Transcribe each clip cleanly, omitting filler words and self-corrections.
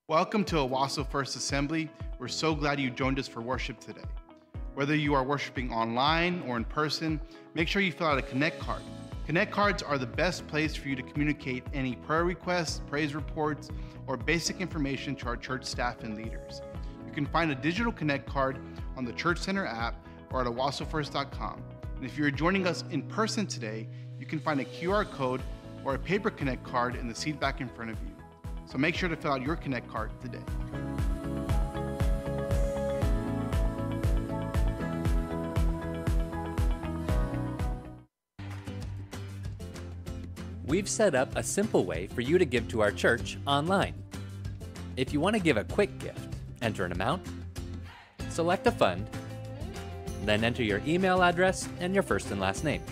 Welcome to Owasso First Assembly. We're so glad you joined us for worship today. Whether you are worshiping online or in person, make sure you fill out a Connect card. Connect cards are the best place for you to communicate any prayer requests, praise reports, or basic information to our church staff and leaders. You can find a digital Connect card on the Church Center app or at owassofirst.com. And if you're joining us in person today, you can find a QR code or a paper Connect card in the seat back in front of you. So make sure to fill out your Connect card today. We've set up a simple way for you to give to our church online. If you want to give a quick gift, enter an amount, select a fund, then enter your email address and your first and last name.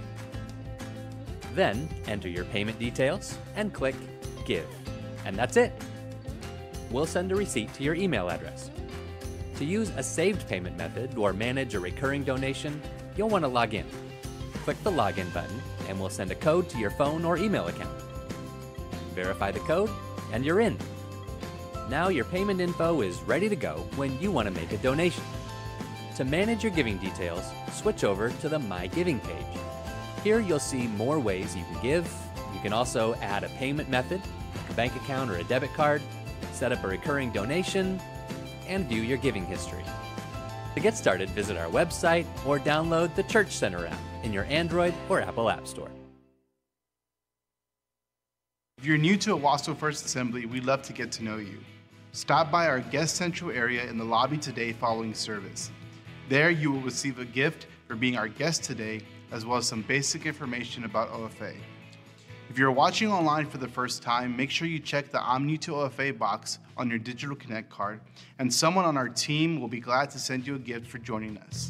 Then enter your payment details and click Give. And that's it. We'll send a receipt to your email address. To use a saved payment method or manage a recurring donation, you'll want to log in. Click the Login button and we'll send a code to your phone or email account. Verify the code and you're in. Now your payment info is ready to go when you want to make a donation. To manage your giving details, switch over to the My Giving page. Here you'll see more ways you can give. You can also add a payment method, a bank account or a debit card, set up a recurring donation, and view your giving history. To get started, visit our website or download the Church Center app in your Android or Apple App Store. If you're new to Owasso First Assembly, we'd love to get to know you. Stop by our guest central area in the lobby today following service. There you will receive a gift for being our guest today, as well as some basic information about OFA. If you're watching online for the first time, make sure you check the I'm new to OFA box on your digital Connect card, and someone on our team will be glad to send you a gift for joining us.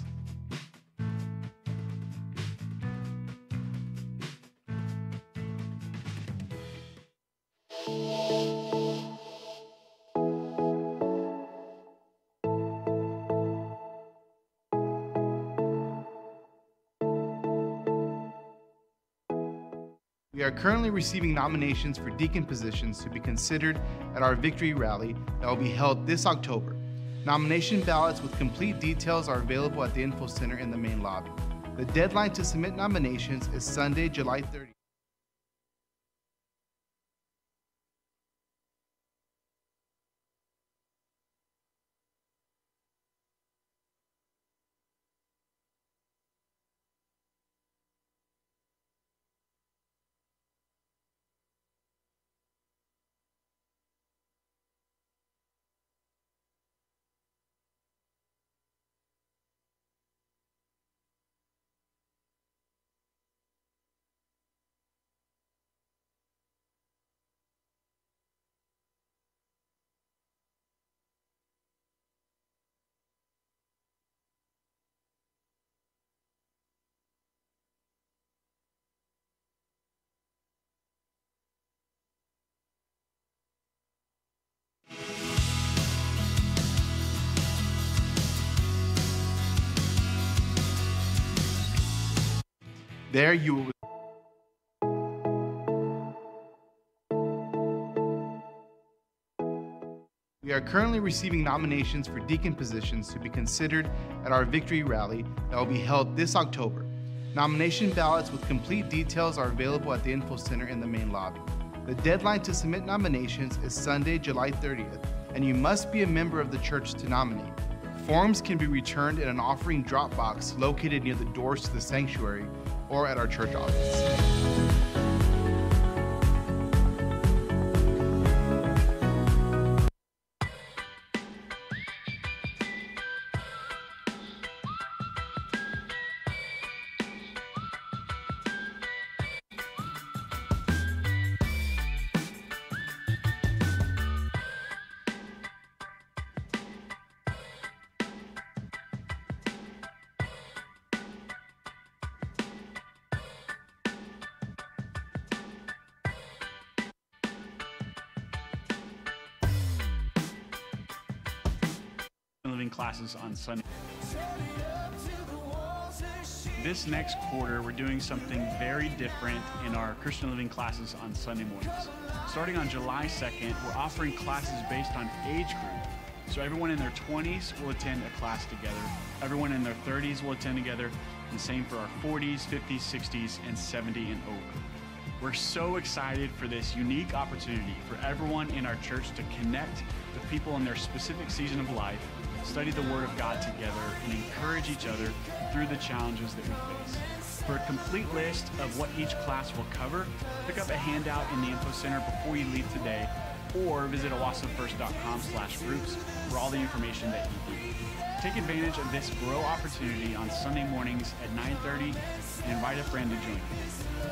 We are currently receiving nominations for deacon positions to be considered at our Victory Rally that will be held this October. Nomination ballots with complete details are available at the Info Center in the main lobby. The deadline to submit nominations is Sunday, July 30th. There you will We are currently receiving nominations for deacon positions to be considered at our Victory Rally that will be held this October. Nomination ballots with complete details are available at the Info Center in the main lobby. The deadline to submit nominations is Sunday, July 30th, and you must be a member of the church to nominate. Forms can be returned in an offering drop box located near the doors to the sanctuary or at our church office. Living classes on Sunday. This next quarter, we're doing something very different in our Christian living classes on Sunday mornings. starting on July 2nd, we're offering classes based on age group. So everyone in their 20s will attend a class together. Everyone in their 30s will attend together. And same for our 40s, 50s, 60s, and 70 and over. We're so excited for this unique opportunity for everyone in our church to connect with people in their specific season of life, study the Word of God together, and encourage each other through the challenges that we face. For a complete list of what each class will cover, pick up a handout in the info center before you leave today, or visit owassofirst.com/groups for all the information that you need. Take advantage of this grow opportunity on Sunday mornings at 9:30 and invite a friend to join you.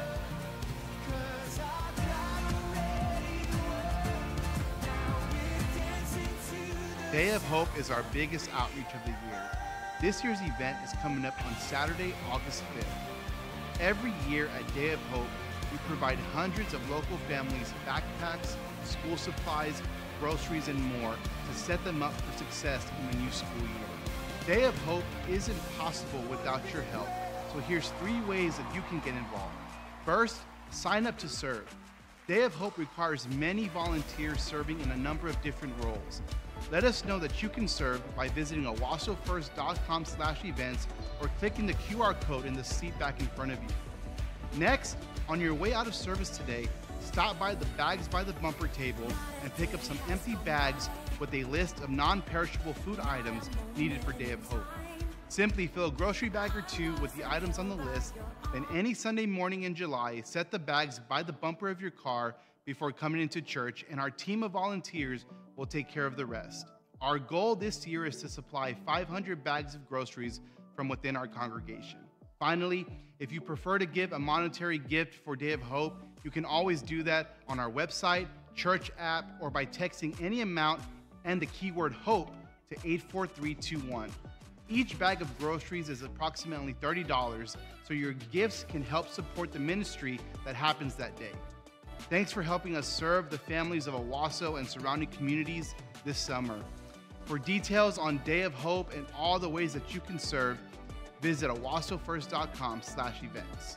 Day of Hope is our biggest outreach of the year. This year's event is coming up on Saturday, August 5th. Every year at Day of Hope, we provide hundreds of local families backpacks, school supplies, groceries, and more to set them up for success in the new school year. Day of Hope isn't possible without your help, so here's 3 ways that you can get involved. First, sign up to serve. Day of Hope requires many volunteers serving in a number of different roles. Let us know that you can serve by visiting owassofirst.com/events or clicking the QR code in the seat back in front of you. Next, on your way out of service today, stop by the Bags by the Bumper table and pick up some empty bags with a list of non-perishable food items needed for Day of Hope. Simply fill a grocery bag or 2 with the items on the list, then any Sunday morning in July, set the bags by the bumper of your car before coming into church, and our team of volunteers will take care of the rest. Our goal this year is to supply 500 bags of groceries from within our congregation. Finally, if you prefer to give a monetary gift for Day of Hope, you can always do that on our website, church app, or by texting any amount and the keyword HOPE to 84321. Each bag of groceries is approximately $30, so your gifts can help support the ministry that happens that day. Thanks for helping us serve the families of Owasso and surrounding communities this summer. For details on Day of Hope and all the ways that you can serve, visit owassofirst.com/events.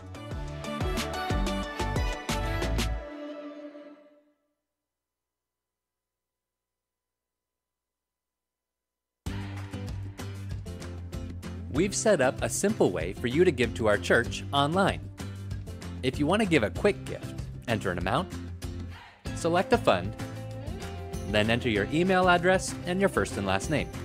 We've set up a simple way for you to give to our church online. If you want to give a quick gift, enter an amount, select a fund, then enter your email address and your first and last name.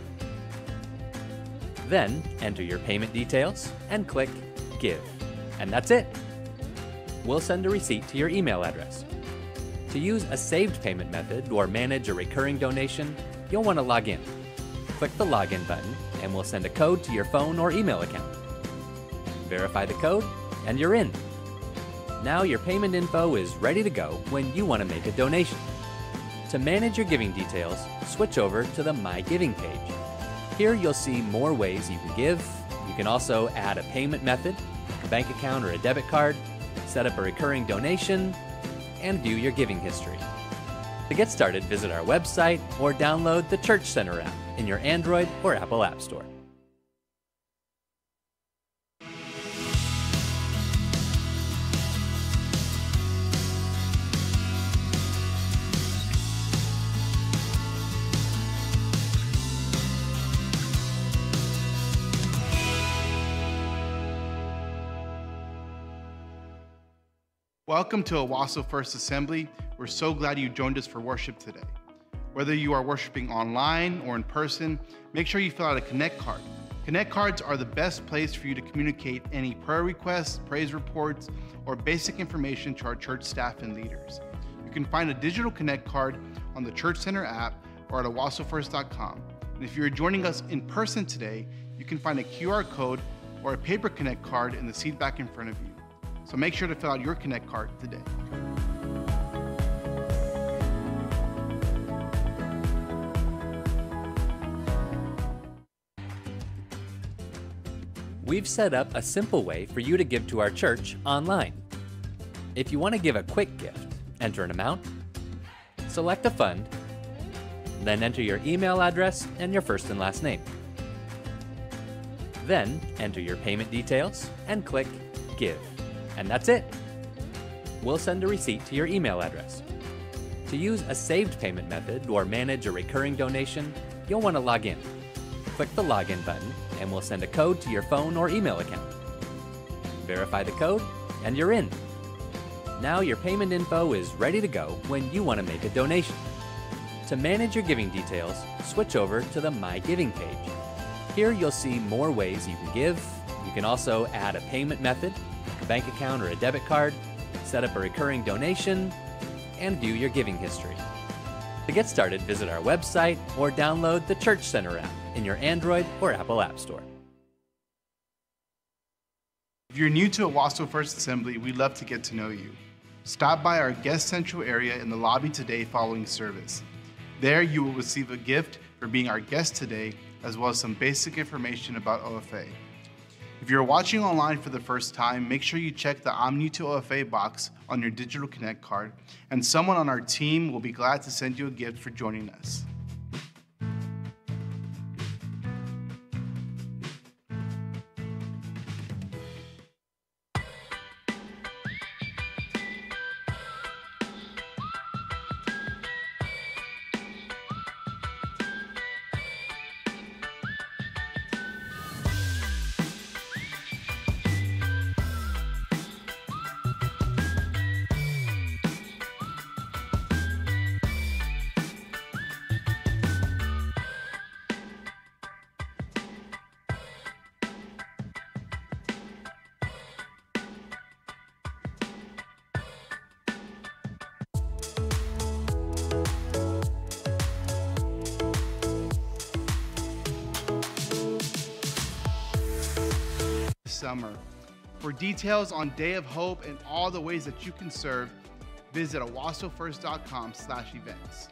Then enter your payment details and click Give, and that's it. We'll send a receipt to your email address. To use a saved payment method or manage a recurring donation, you'll want to log in. Click the login button and we'll send a code to your phone or email account. Verify the code and you're in. Now your payment info is ready to go when you want to make a donation. To manage your giving details, switch over to the My Giving page. Here you'll see more ways you can give. You can also add a payment method, like a bank account or a debit card, set up a recurring donation, and view your giving history. To get started, visit our website or download the Church Center app in your Android or Apple App Store. Welcome to Owasso First Assembly. We're so glad you joined us for worship today. Whether you are worshiping online or in person, make sure you fill out a Connect card. Connect cards are the best place for you to communicate any prayer requests, praise reports, or basic information to our church staff and leaders. You can find a digital Connect card on the Church Center app or at owassofirst.com. And if you're joining us in person today, you can find a QR code or a paper Connect card in the seat back in front of you. So make sure to fill out your Connect card today. We've set up a simple way for you to give to our church online. If you want to give a quick gift, enter an amount, select a fund, then enter your email address and your first and last name. Then enter your payment details and click Give. And that's it. We'll send a receipt to your email address. To use a saved payment method or manage a recurring donation, you'll want to log in. Click the Login button and we'll send a code to your phone or email account. Verify the code and you're in. Now your payment info is ready to go when you want to make a donation. To manage your giving details, switch over to the My Giving page. Here you'll see more ways you can give. You can also add a payment method, like a bank account or a debit card, set up a recurring donation, and view your giving history. To get started, visit our website or download the Church Center app in your Android or Apple App Store. If you're new to Owasso First Assembly, we'd love to get to know you. Stop by our guest central area in the lobby today following service. There you will receive a gift for being our guest today, as well as some basic information about OFA. If you're watching online for the first time, make sure you check the I'm new to OFA box on your digital Connect card, and someone on our team will be glad to send you a gift for joining us. Summer. For details on Day of Hope and all the ways that you can serve, visit owassofirst.com/events.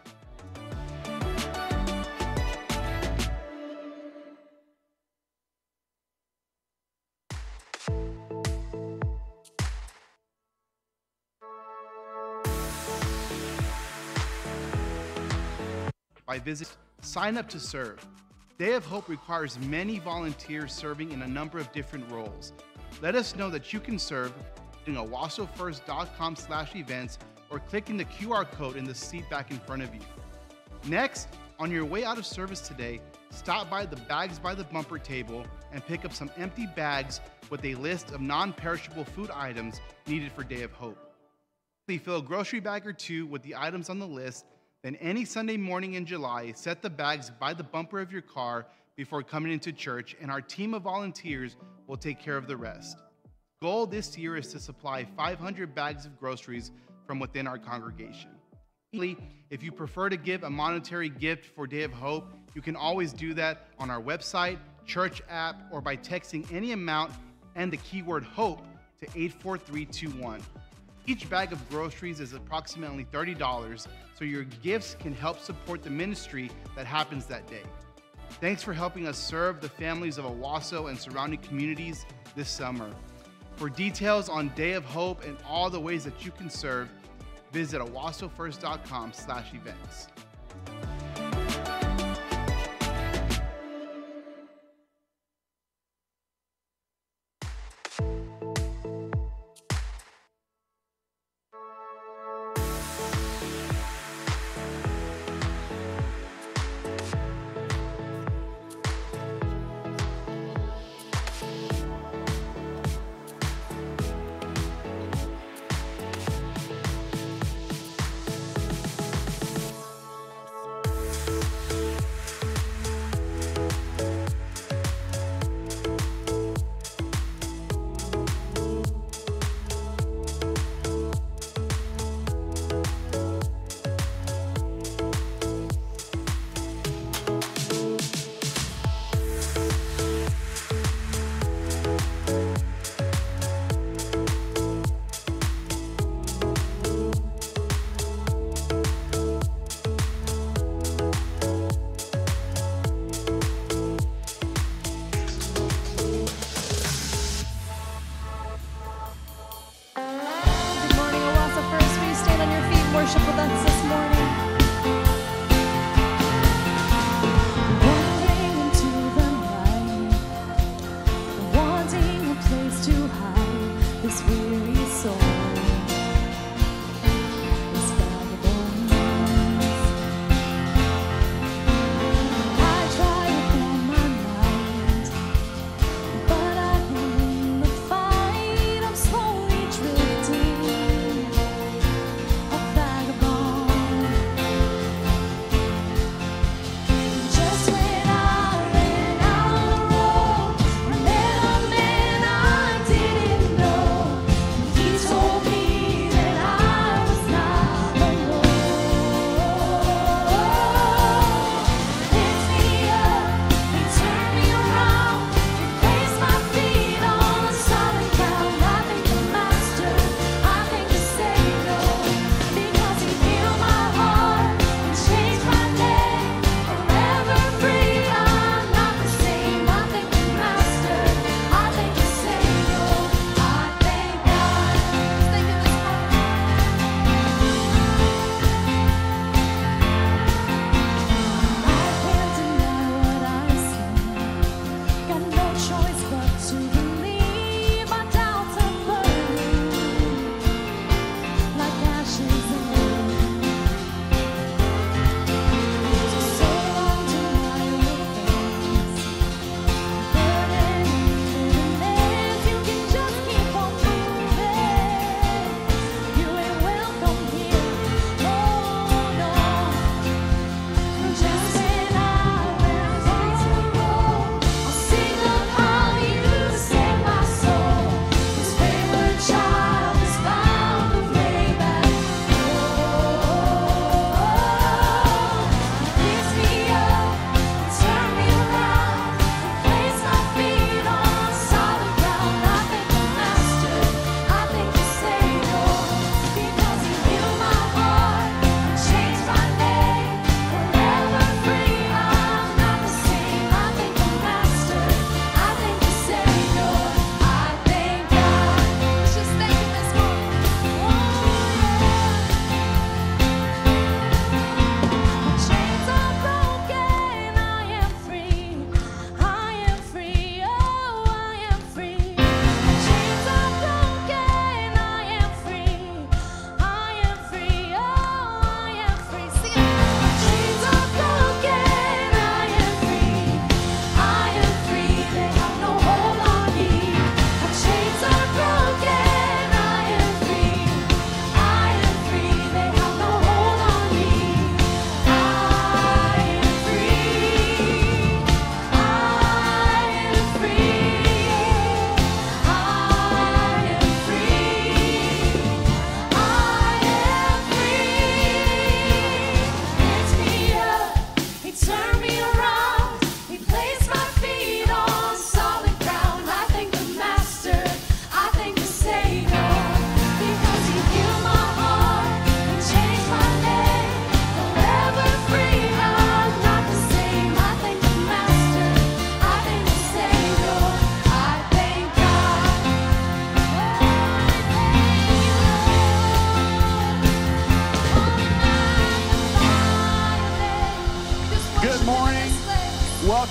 By visit, sign up to serve. Day of Hope requires many volunteers serving in a number of different roles. Let us know that you can serve in owassofirst.com/events or clicking the QR code in the seat back in front of you. Next, on your way out of service today, stop by the Bags by the Bumper table and pick up some empty bags with a list of non-perishable food items needed for Day of Hope. Fill a grocery bag or two with the items on the list. Then any Sunday morning in July, set the bags by the bumper of your car before coming into church, and our team of volunteers will take care of the rest. Goal this year is to supply 500 bags of groceries from within our congregation. If you prefer to give a monetary gift for Day of Hope, you can always do that on our website, church app, or by texting any amount and the keyword HOPE to 84321. Each bag of groceries is approximately $30, so your gifts can help support the ministry that happens that day. Thanks for helping us serve the families of Owasso and surrounding communities this summer. For details on Day of Hope and all the ways that you can serve, visit owassofirst.com/events.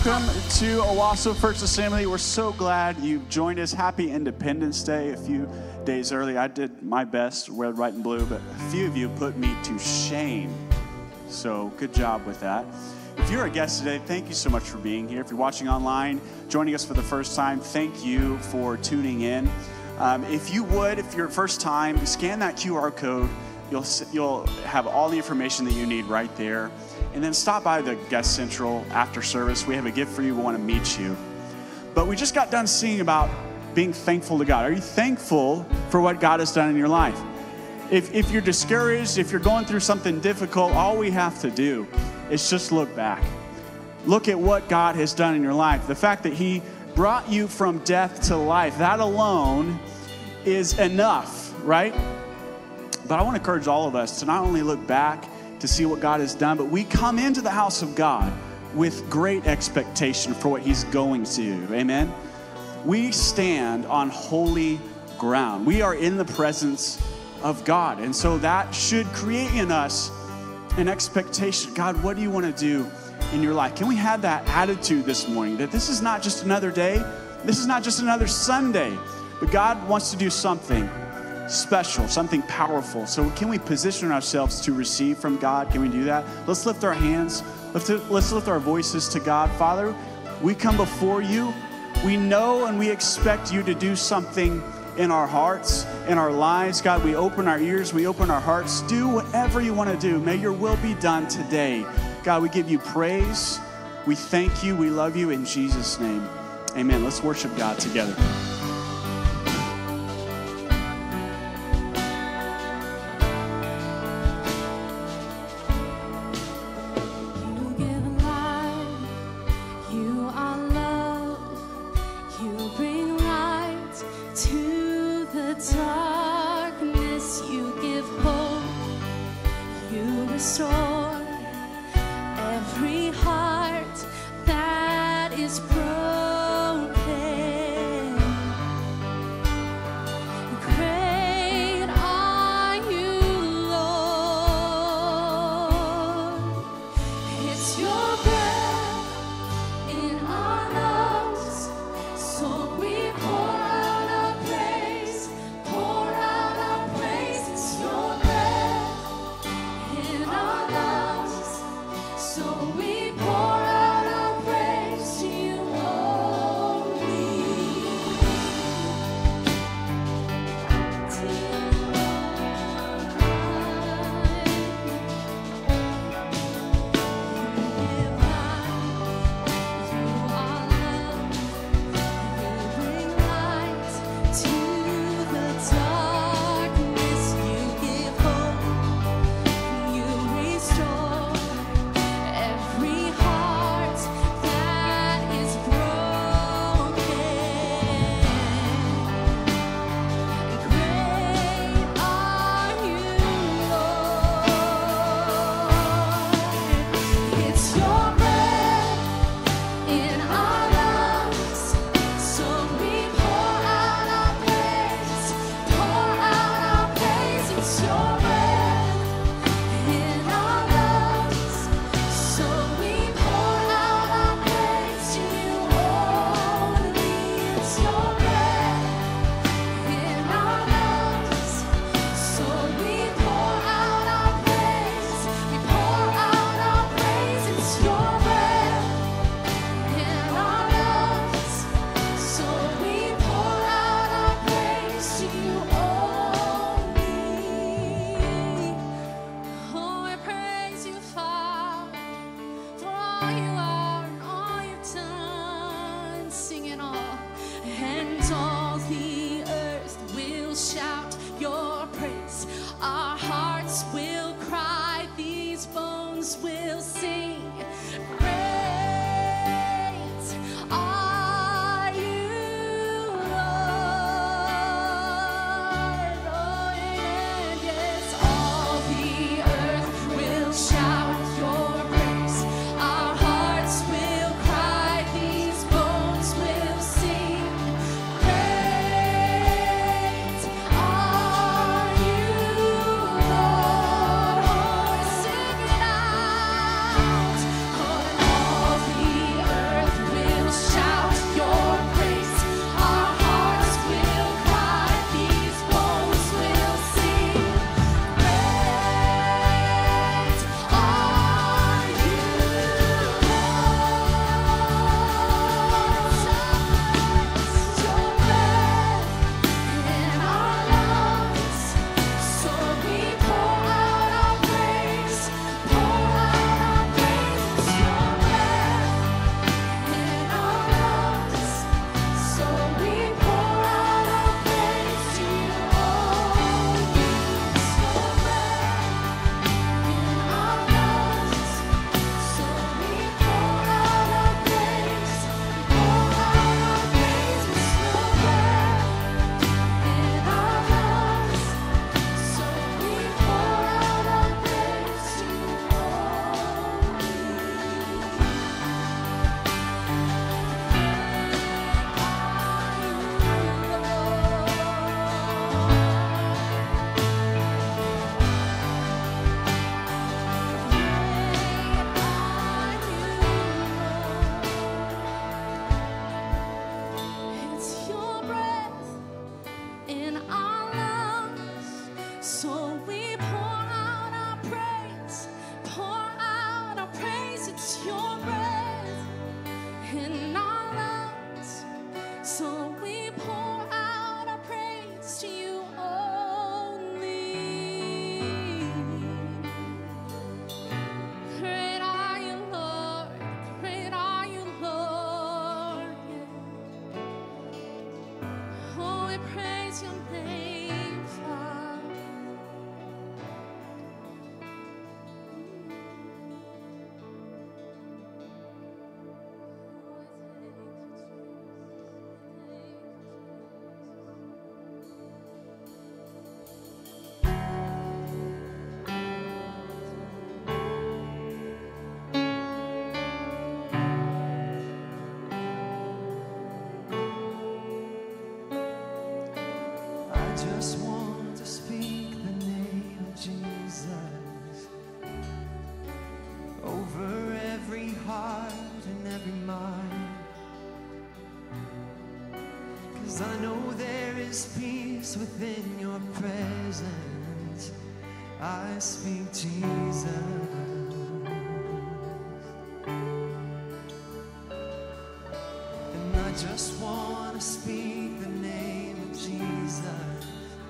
Welcome to Owasso First Assembly. We're so glad you've joined us. Happy Independence Day. A few days early, I did my best, red, white, and blue, but a few of you put me to shame. So good job with that. If you're a guest today, thank you so much for being here. If you're watching online, joining us for the first time, thank you for tuning in. If you're first time, scan that QR code. You'll have all the information that you need right there. And then stop by the Guest Central after service. We have a gift for you. We want to meet you. But we just got done singing about being thankful to God. Are you thankful for what God has done in your life? If you're discouraged, if you're going through something difficult, all we have to do is just look back. Look at what God has done in your life. The fact that He brought you from death to life, that alone is enough, right? But I want to encourage all of us to not only look back to see what God has done, but we come into the house of God with great expectation for what He's going to do. Amen? We stand on holy ground. We are in the presence of God. And so that should create in us an expectation. God, what do you want to do in your life? Can we have that attitude this morning that this is not just another day, this is not just another Sunday, but God wants to do something special, something powerful. So can we position ourselves to receive from God? Can we do that? Let's lift our hands. Let's lift our voices to God. Father, we come before you. We know and we expect you to do something in our hearts, in our lives. God, we open our ears, we open our hearts. Do whatever you want to do. May your will be done today. God, we give you praise. We thank you. We love you in Jesus' name. Amen. Let's worship God together. Every heart that is broken. So we pour out our praise. It's your breath in our lungs. So we pour out our praise to you only. Great are you, Lord. Great are you, Lord. Oh, we praise your name, Father. I just want to speak the name of Jesus over every heart and every mind. 'Cause I know there is peace within your presence. I speak Jesus. And I just want to speak the name of Jesus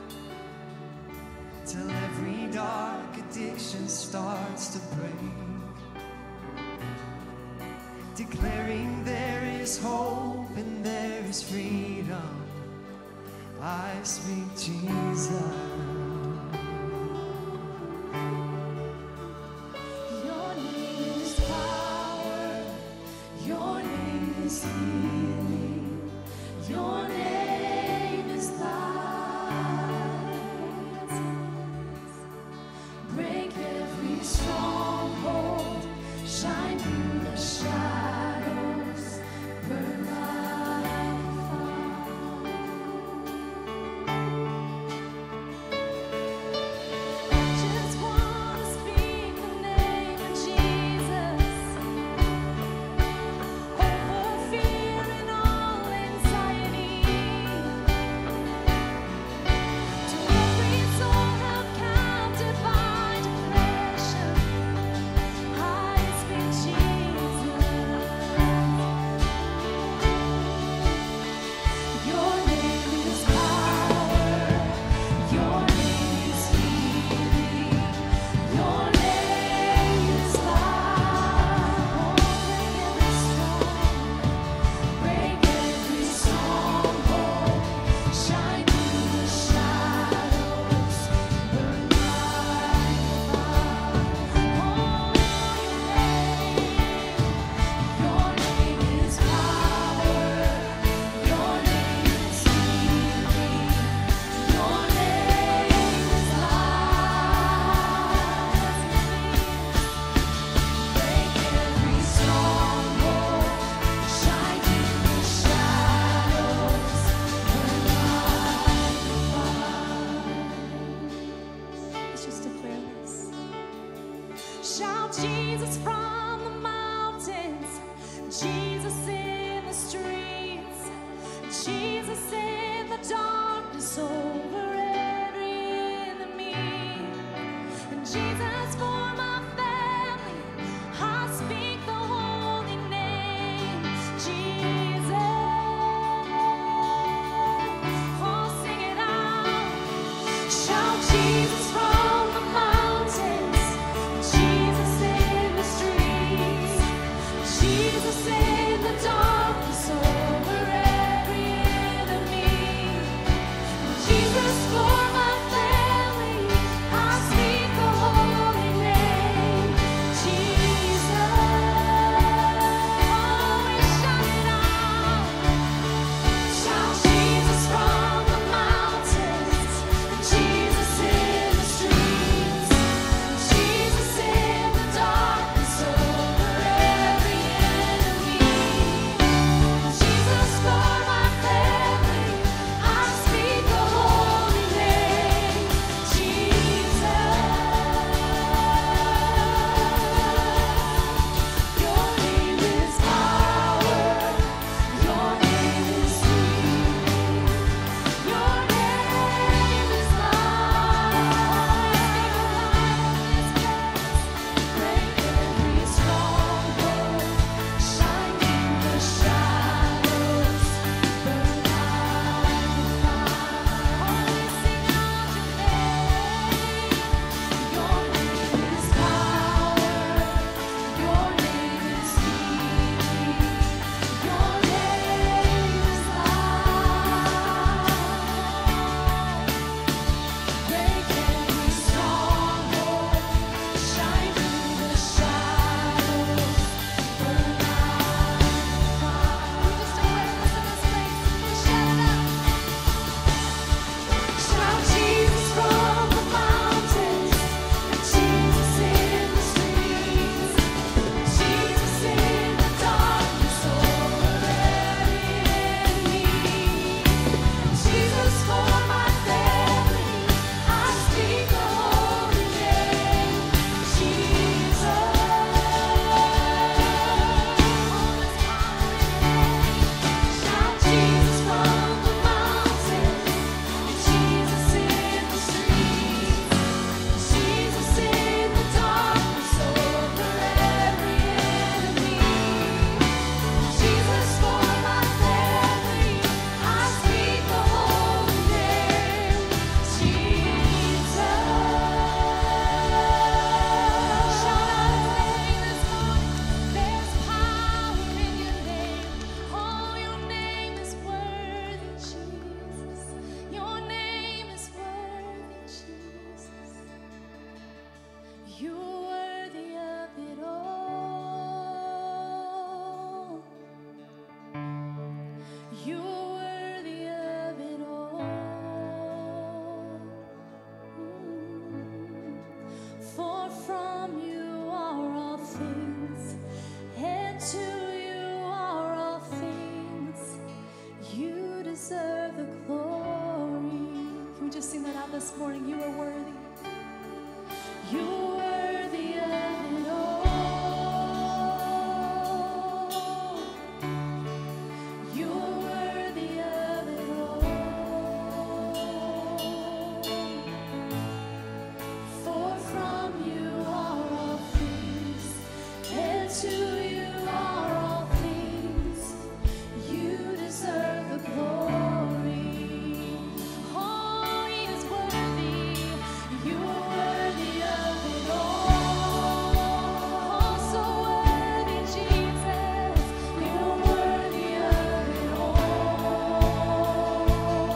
till every dark addiction starts to break, declaring there is hope and there is freedom. I speak Jesus. Your name is power. Your name is healing. Your name is light. Break every stronghold. Shine through the shadows. Burn like fire. Just want to speak the name of Jesus over fear and all anxiety. To every soul held captive by depression, I speak Jesus. Your name is power. Your name is healing. Your name is light. Break every stronghold. Shine through the shadows. Burn like fire. Your name is power. Your name is healing. Your name is light. Break every stronghold. Shine through the shadows. Burn like fire. Let's just declare this. Shout Jesus from the mountains, Jesus in the streets, Jesus in the darkness over every enemy, and Jesus for my family. I speak the holy name, Jesus. Oh, sing it out. Shout Jesus from the mountains, Jesus in the streets, Jesus in the darkness over every enemy, Jesus for my family. I speak the holy name, Jesus. Oh, we shout it out. Shout Jesus from the mountains, Jesus in the out this morning. You are worthy. You're worthy of it all. You're worthy of it all. For from you are all things, and to you are all things. You deserve the glory. Oh, He is worthy. You are worthy of it all. Oh, so worthy, Jesus. You are worthy of it all.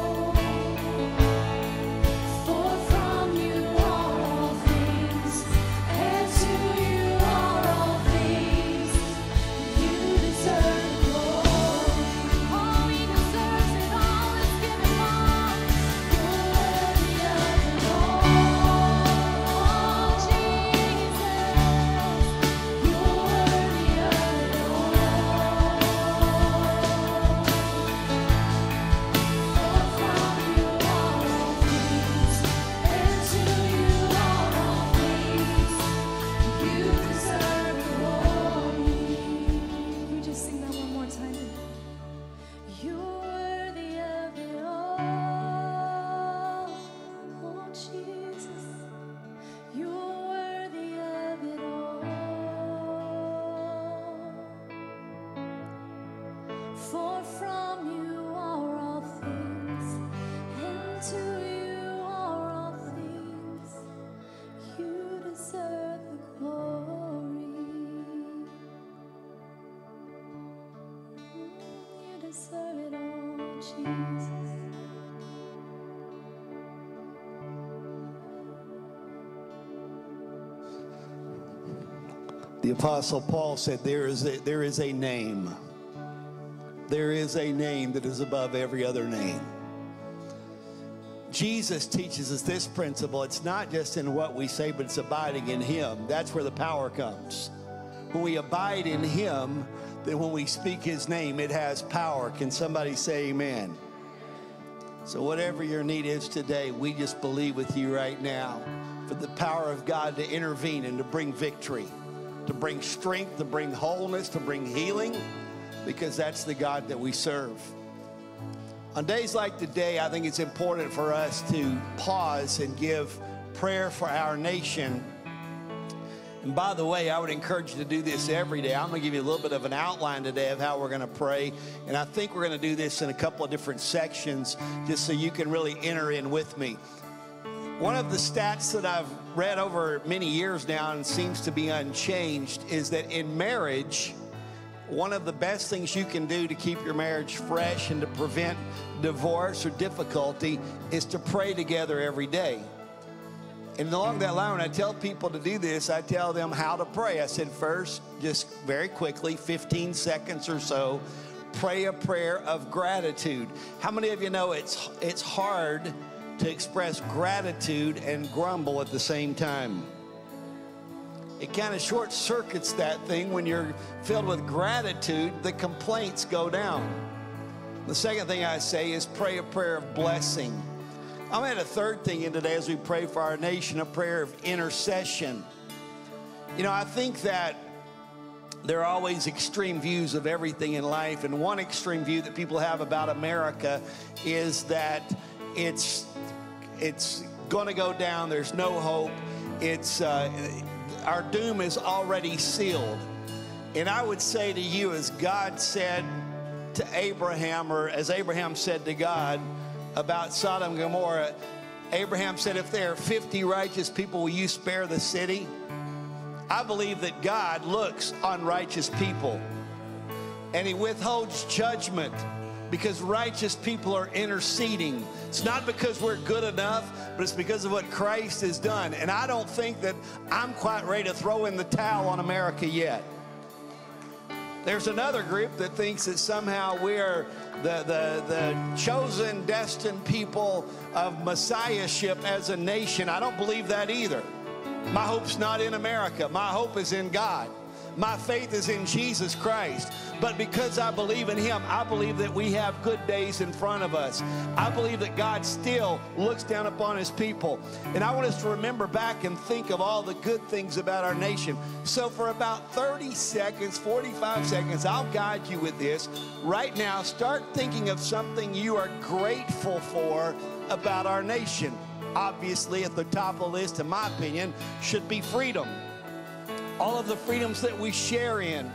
For from you are all things, and to you are all things. You deserve glory. Oh, He deserves it all. Let's give Him all. You're worthy of it all. Oh, Jesus, you're worthy of it all. For from you are all things, and to you are all things. You deserve glory. Can we just sing that one more time? You're worthy of it all. Oh, Jesus, you're worthy of it all. For from you are all things, and to you are all things. You deserve the glory. You deserve it all, Jesus. The Apostle Paul said, there is a name. There is a name that is above every other name. Jesus teaches us this principle. It's not just in what we say, but it's abiding in Him. That's where the power comes. When we abide in Him, then when we speak His name, it has power. Can somebody say amen? So whatever your need is today, we just believe with you right now for the power of God to intervene and to bring victory, to bring strength, to bring wholeness, to bring healing, because that's the God that we serve. On days like today, I think it's important for us to pause and give prayer for our nation. And by the way, I would encourage you to do this every day. I'm going to give you a little bit of an outline today of how we're going to pray. And I think we're going to do this in a couple of different sections just so you can really enter in with me. One of the stats that I've read over many years now and seems to be unchanged is that in marriage, one of the best things you can do to keep your marriage fresh and to prevent divorce or difficulty is to pray together every day. And along that line, when I tell people to do this, I tell them how to pray. I said, first, just very quickly, 15 seconds or so, pray a prayer of gratitude. How many of you know it's hard to express gratitude and grumble at the same time? It kind of short circuits that thing. When you're filled with gratitude, the complaints go down. The second thing I say is pray a prayer of blessing. I'm going to add a third thing in today as we pray for our nation, a prayer of intercession. You know, I think that there are always extreme views of everything in life, and one extreme view that people have about America is that it's going to go down. There's no hope. Our doom is already sealed. And I would say to you, as God said to Abraham, or as Abraham said to God about Sodom and Gomorrah, Abraham said, if there are 50 righteous people, will you spare the city? I believe that God looks on righteous people and He withholds judgment because righteous people are interceding. It's not because we're good enough, but it's because of what Christ has done. And I don't think that I'm quite ready to throw in the towel on America yet. There's another group that thinks that somehow we're the chosen, destined people of messiahship as a nation. I don't believe that either. My hope's not in America. My hope is in God. My faith is in Jesus Christ. But because I believe in him, I believe that we have good days in front of us. I believe that God still looks down upon his people. And I want us to remember back and think of all the good things about our nation. So for about 30 seconds, 45 seconds, I'll guide you with this. Right now, start thinking of something you are grateful for about our nation. Obviously, at the top of the list, in my opinion, should be freedom. All of the freedoms that we share in.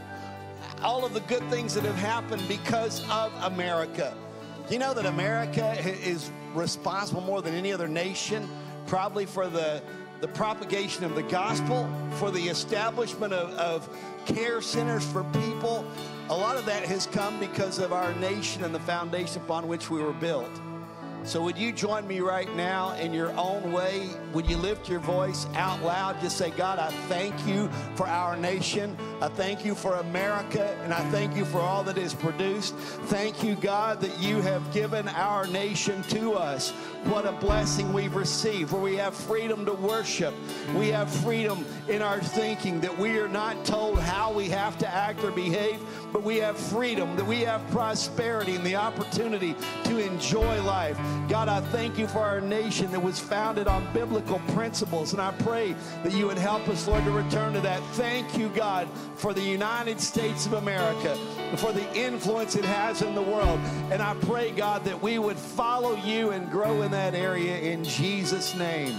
All of the good things that have happened because of America. You know that America is responsible more than any other nation, probably for the propagation of the gospel, for the establishment of care centers for people. A lot of that has come because of our nation and the foundation upon which we were built. So would you join me right now in your own way? Would you lift your voice out loud? Just say, God, I thank you for our nation. I thank you for America, and I thank you for all that is produced. Thank you, God, that you have given our nation to us. What a blessing we've received, where we have freedom to worship. We have freedom in our thinking, that we are not told how we have to act or behave, but we have freedom, that we have prosperity and the opportunity to enjoy life. God, I thank you for our nation that was founded on biblical principles, and I pray that you would help us, Lord, to return to that. Thank you, God, for the United States of America, for the influence it has in the world. And I pray, God, that we would follow you and grow in that area in Jesus' name.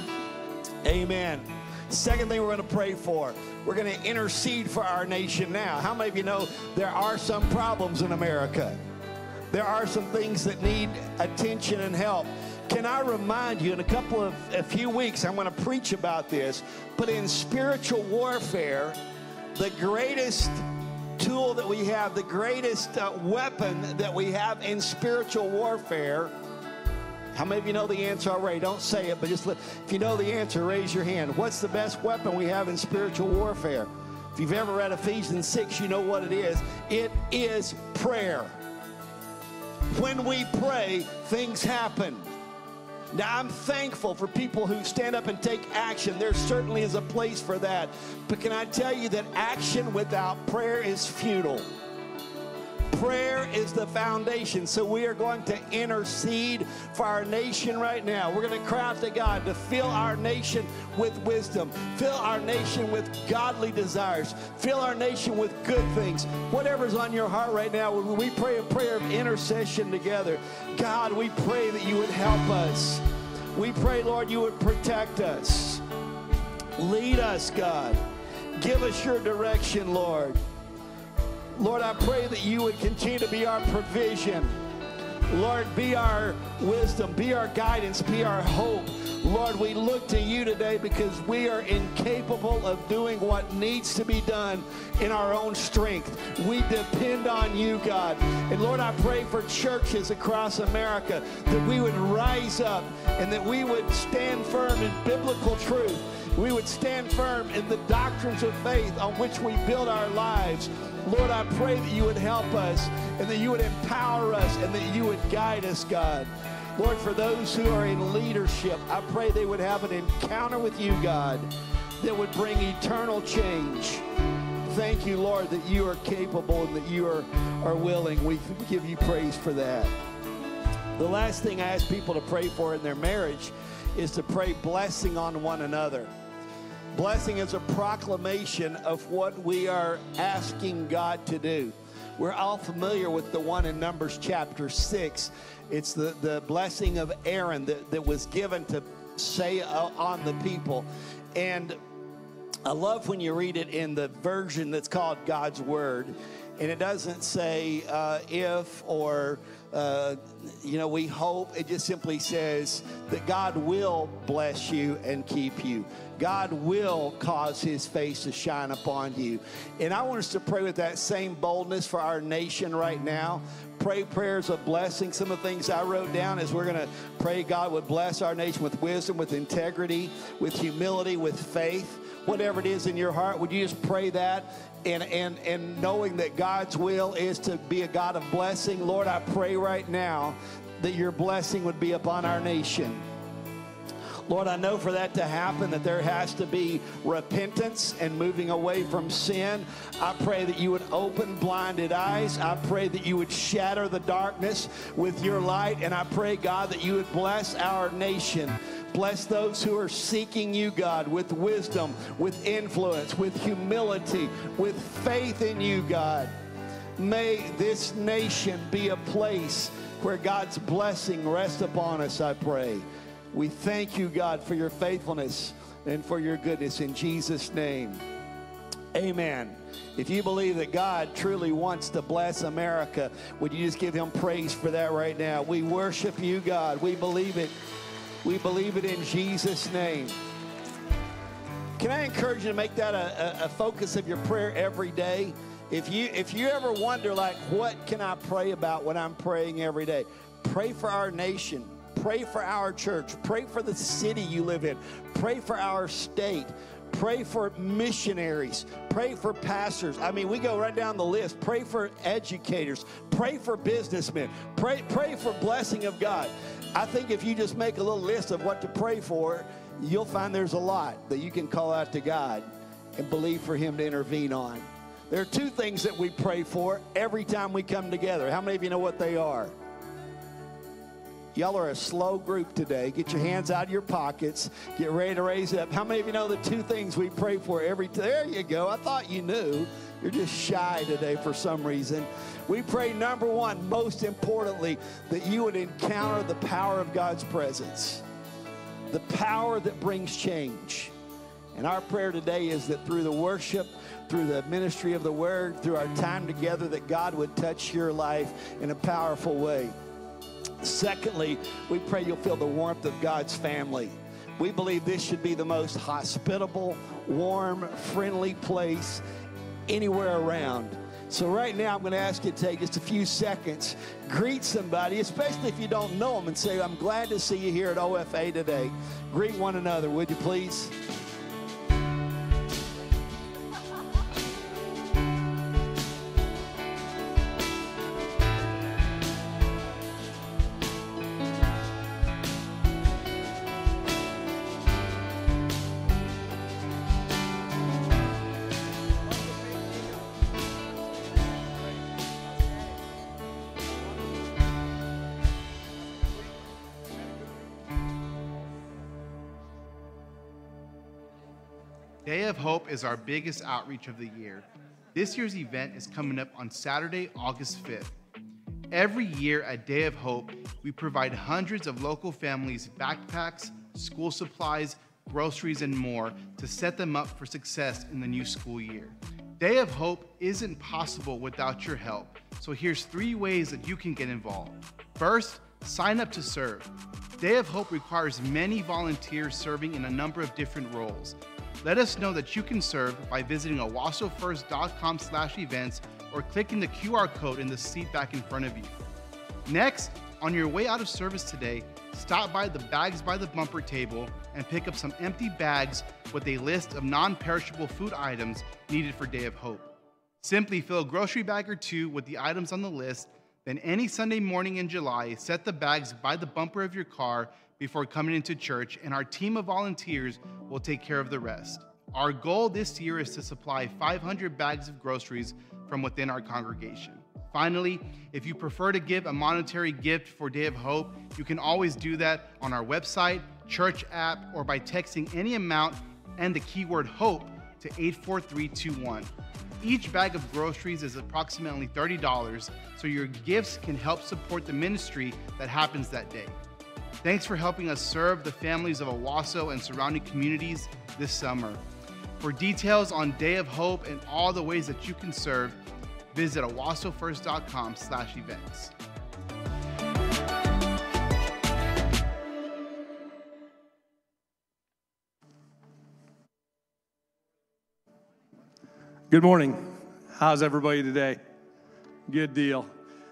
Amen. Second thing we're going to pray for, we're going to intercede for our nation now. How many of you know there are some problems in America? There are some things that need attention and help. Can I remind you, in a few weeks, I'm going to preach about this, but in spiritual warfare, the greatest tool that we have, the greatest weapon that we have in spiritual warfare. How many of you know the answer already? Don't say it, but just if you know the answer, raise your hand. What's the best weapon we have in spiritual warfare? If you've ever read Ephesians 6, you know what it is. It is prayer. When we pray, things happen. Now, I'm thankful for people who stand up and take action. There certainly is a place for that. But can I tell you that action without prayer is futile? Prayer is the foundation. So we are going to intercede for our nation right now. We're going to cry out to God to fill our nation with wisdom. Fill our nation with godly desires. Fill our nation with good things. Whatever's on your heart right now, we pray a prayer of intercession together. God, we pray that you would help us. We pray, Lord, you would protect us. Lead us, God. Give us your direction, Lord. Lord, I pray that you would continue to be our provision. Lord, be our wisdom, be our guidance, be our hope. Lord, we look to you today because we are incapable of doing what needs to be done in our own strength. We depend on you, God. And Lord, I pray for churches across America that we would rise up and that we would stand firm in biblical truth. We would stand firm in the doctrines of faith on which we build our lives. Lord, I pray that you would help us and that you would empower us and that you would guide us, God. Lord, for those who are in leadership, I pray they would have an encounter with you, God, that would bring eternal change. Thank you, Lord, that you are capable and that you are willing. We give you praise for that. The last thing I ask people to pray for in their marriage is to pray blessing on one another. Blessing is a proclamation of what we are asking God to do. We're all familiar with the one in Numbers chapter 6. It's the blessing of Aaron that was given to say on the people. And I love when you read it in the version that's called God's Word. And it doesn't say if or, we hope. It just simply says that God will bless you and keep you. God will cause his face to shine upon you. And I want us to pray with that same boldness for our nation right now. Pray prayers of blessing. Some of the things I wrote down is we're going to pray God would bless our nation with wisdom, with integrity, with humility, with faith. Whatever it is in your heart, would you just pray that? And knowing that God's will is to be a God of blessing. Lord, I pray right now that your blessing would be upon our nation. Lord, I know for that to happen that there has to be repentance and moving away from sin. I pray that you would open blinded eyes. I pray that you would shatter the darkness with your light. And I pray, God, that you would bless our nation. Bless those who are seeking you, God, with wisdom, with influence, with humility, with faith in you, God. May this nation be a place where God's blessing rests upon us, I pray. We thank you, God, for your faithfulness and for your goodness in Jesus' name. Amen. If you believe that God truly wants to bless America, would you just give him praise for that right now? We worship you, God. We believe it. We believe it in Jesus' name. Can I encourage you to make that a focus of your prayer every day? If you ever wonder, like, what can I pray about when I'm praying every day? Pray for our nation. Pray for our church. Pray for the city you live in. Pray for our state. Pray for missionaries. Pray for pastors. I mean, we go right down the list. Pray for educators. Pray for businessmen. Pray for blessing of God. I think if you just make a little list of what to pray for, you'll find there's a lot that you can call out to God and believe for him to intervene on. There are two things that we pray for every time we come together. How many of you know what they are? Y'all are a slow group today. Get your hands out of your pockets. Get ready to raise it up. How many of you know the two things we pray for every time? There you go. I thought you knew. You're just shy today for some reason. We pray, number one, most importantly, that you would encounter the power of God's presence, the power that brings change. And our prayer today is that through the worship, through the ministry of the Word, through our time together, that God would touch your life in a powerful way. Secondly, we pray you'll feel the warmth of God's family. We believe this should be the most hospitable, warm, friendly place anywhere around. So right now, I'm going to ask you to take just a few seconds, greet somebody, especially if you don't know them, and say, I'm glad to see you here at OFA today. Greet one another, would you please? Day of Hope is our biggest outreach of the year. This year's event is coming up on Saturday, August 5th. Every year at Day of Hope, we provide hundreds of local families backpacks, school supplies, groceries, and more to set them up for success in the new school year. Day of Hope isn't possible without your help, so here's 3 ways that you can get involved. First, sign up to serve. Day of Hope requires many volunteers serving in a number of different roles. Let us know that you can serve by visiting owassofirst.com/events or clicking the QR code in the seat back in front of you. Next, on your way out of service today, stop by the Bags by the Bumper table and pick up some empty bags with a list of non-perishable food items needed for Day of Hope. Simply fill a grocery bag or 2 with the items on the list, then any Sunday morning in July, set the bags by the bumper of your car before coming into church, and our team of volunteers will take care of the rest. Our goal this year is to supply 500 bags of groceries from within our congregation. Finally, if you prefer to give a monetary gift for Day of Hope, you can always do that on our website, church app, or by texting any amount and the keyword HOPE to 84321. Each bag of groceries is approximately $30, so your gifts can help support the ministry that happens that day. Thanks for helping us serve the families of Owasso and surrounding communities this summer. For details on Day of Hope and all the ways that you can serve, visit owassofirst.com/events. Good morning. How's everybody today? Good deal.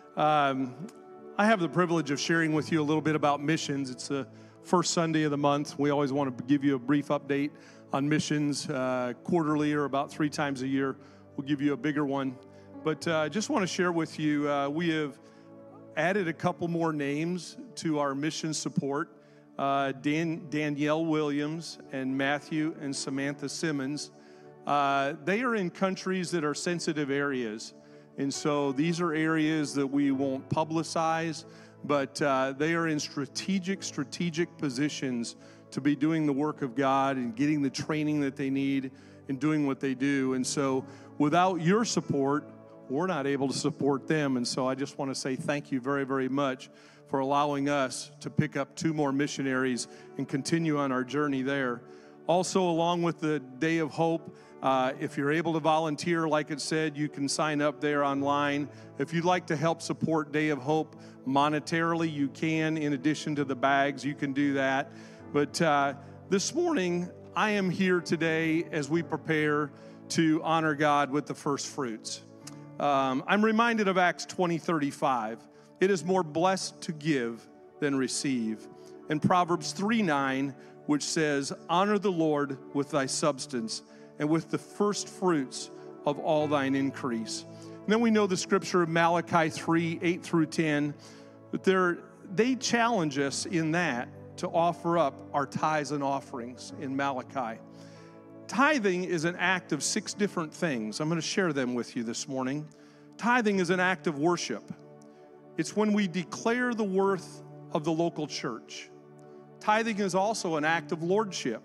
I have the privilege of sharing with you a little bit about missions. It's the first Sunday of the month. We always want to give you a brief update on missions quarterly or about 3 times a year. We'll give you a bigger one. But I just want to share with you, we have added a couple more names to our mission support. Danielle Williams and Matthew and Samantha Simmons. They are in countries that are sensitive areas. And so these are areas that we won't publicize, but they are in strategic positions to be doing the work of God and getting the training that they need and doing what they do. And so without your support, we're not able to support them. And so I just want to say thank you very, very much for allowing us to pick up 2 more missionaries and continue on our journey there. Also, along with the Day of Hope, if you're able to volunteer, like it said, you can sign up there online. If you'd like to help support Day of Hope monetarily, you can. In addition to the bags, you can do that. But this morning, I am here today as we prepare to honor God with the first fruits. I'm reminded of Acts 20:35. It is more blessed to give than receive. And Proverbs 3:9, which says, honor the Lord with thy substance and with the first fruits of all thine increase. And then we know the scripture of Malachi 3:8-10, but they challenge us in that to offer up our tithes and offerings in Malachi. Tithing is an act of 6 different things. I'm going to share them with you this morning. Tithing is an act of worship. It's when we declare the worth of the local church. Tithing is also an act of lordship.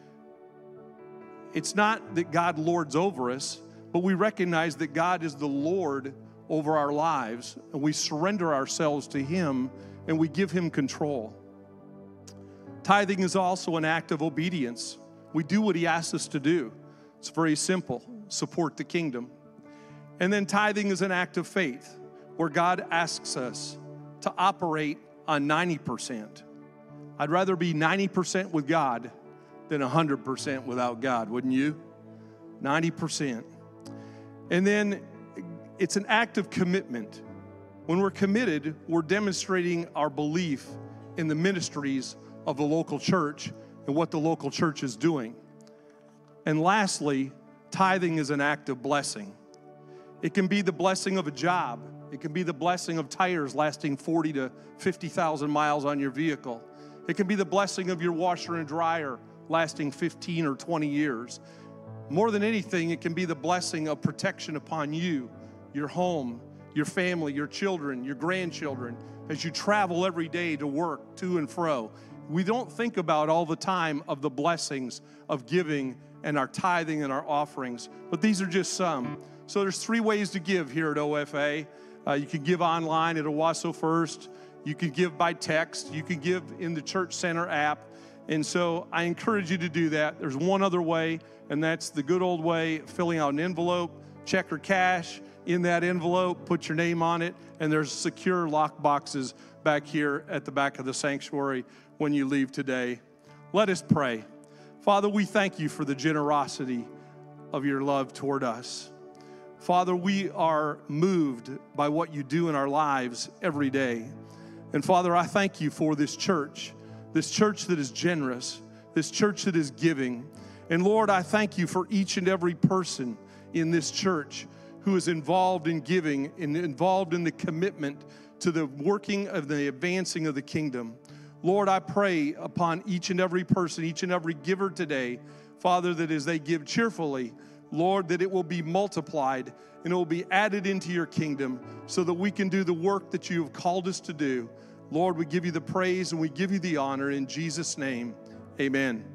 It's not that God lords over us, but we recognize that God is the Lord over our lives, and we surrender ourselves to Him, and we give Him control. Tithing is also an act of obedience. We do what He asks us to do. It's very simple. Support the kingdom. And then tithing is an act of faith, where God asks us to operate on 90%. I'd rather be 90% with God than 100% without God, wouldn't you? 90%. And then it's an act of commitment. When we're committed, we're demonstrating our belief in the ministries of the local church and what the local church is doing. And lastly, tithing is an act of blessing. It can be the blessing of a job. It can be the blessing of tires lasting 40 to 50,000 miles on your vehicle. It can be the blessing of your washer and dryer lasting 15 or 20 years. More than anything, it can be the blessing of protection upon you, your home, your family, your children, your grandchildren, as you travel every day to work, to and fro. We don't think about all the time of the blessings of giving and our tithing and our offerings, but these are just some. So there's 3 ways to give here at OFA. You can give online at Owasso First. You can give by text. You can give in the Church Center app. And so I encourage you to do that. There's one other way, and that's the good old way, filling out an envelope, check or cash in that envelope, put your name on it, and there's secure lock boxes back here at the back of the sanctuary when you leave today. Let us pray. Father, we thank you for the generosity of your love toward us. Father, we are moved by what you do in our lives every day. And Father, I thank you for this church that is generous, this church that is giving. And Lord, I thank you for each and every person in this church who is involved in giving and involved in the commitment to the working of the advancing of the kingdom. Lord, I pray upon each and every person, each and every giver today, Father, that as they give cheerfully, Lord, that it will be multiplied and it will be added into your kingdom so that we can do the work that you have called us to do. Lord, we give you the praise and we give you the honor in Jesus' name. Amen.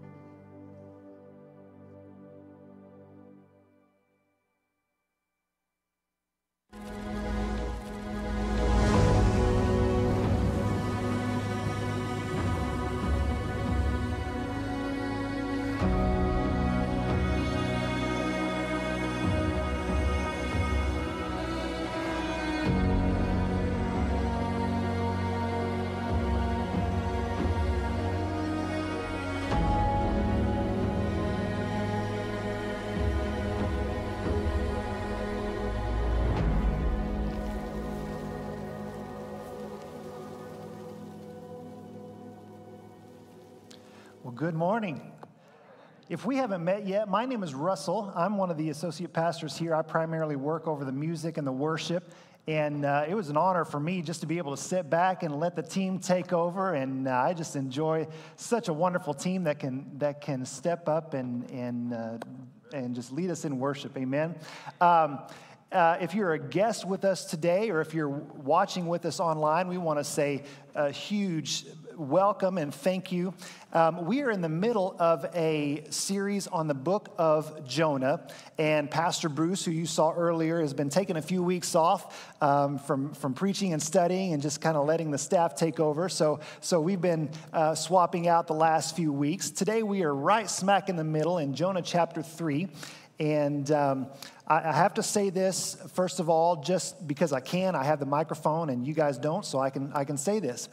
Well, good morning. If we haven't met yet, my name is Russell. I'm one of the associate pastors here. I primarily work over the music and the worship. And it was an honor for me just to be able to sit back and let the team take over. And I just enjoy such a wonderful team that can step up and just lead us in worship. Amen. If you're a guest with us today, or if you're watching with us online, we want to say a huge welcome and thank you. We are in the middle of a series on the book of Jonah, and Pastor Bruce, who you saw earlier, has been taking a few weeks off from preaching and studying and just kind of letting the staff take over. So we've been swapping out the last few weeks. Today we are right smack in the middle in Jonah chapter 3, and I have to say this, first of all, just because I can. I have the microphone and you guys don't, so I can say this.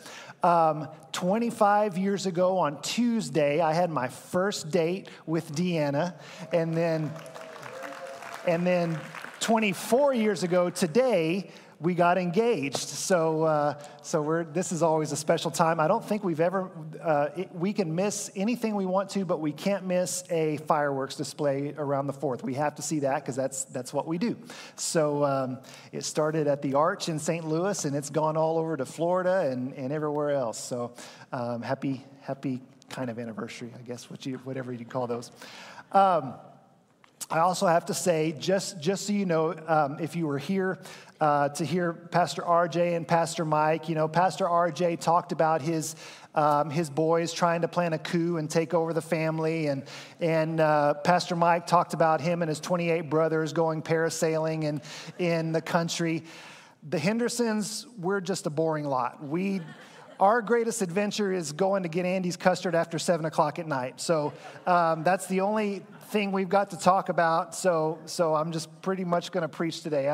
25 years ago on Tuesday, I had my first date with Deanna, and then 24 years ago today, we got engaged. So this is always a special time. I don't think we've ever, we can miss anything we want to, but we can't miss a fireworks display around the 4th. We have to see that because that's what we do. So it started at the Arch in St. Louis, and it's gone all over to Florida and everywhere else. So happy kind of anniversary, I guess, whatever you call those. I also have to say, just so you know, if you were here to hear Pastor RJ and Pastor Mike, you know, Pastor RJ talked about his boys trying to plan a coup and take over the family, and Pastor Mike talked about him and his 28 brothers going parasailing in the country. The Hendersons, we're just a boring lot. Our greatest adventure is going to get Andy's custard after 7 o'clock at night. So that's the only thing we've got to talk about. So I'm just pretty much going to preach today.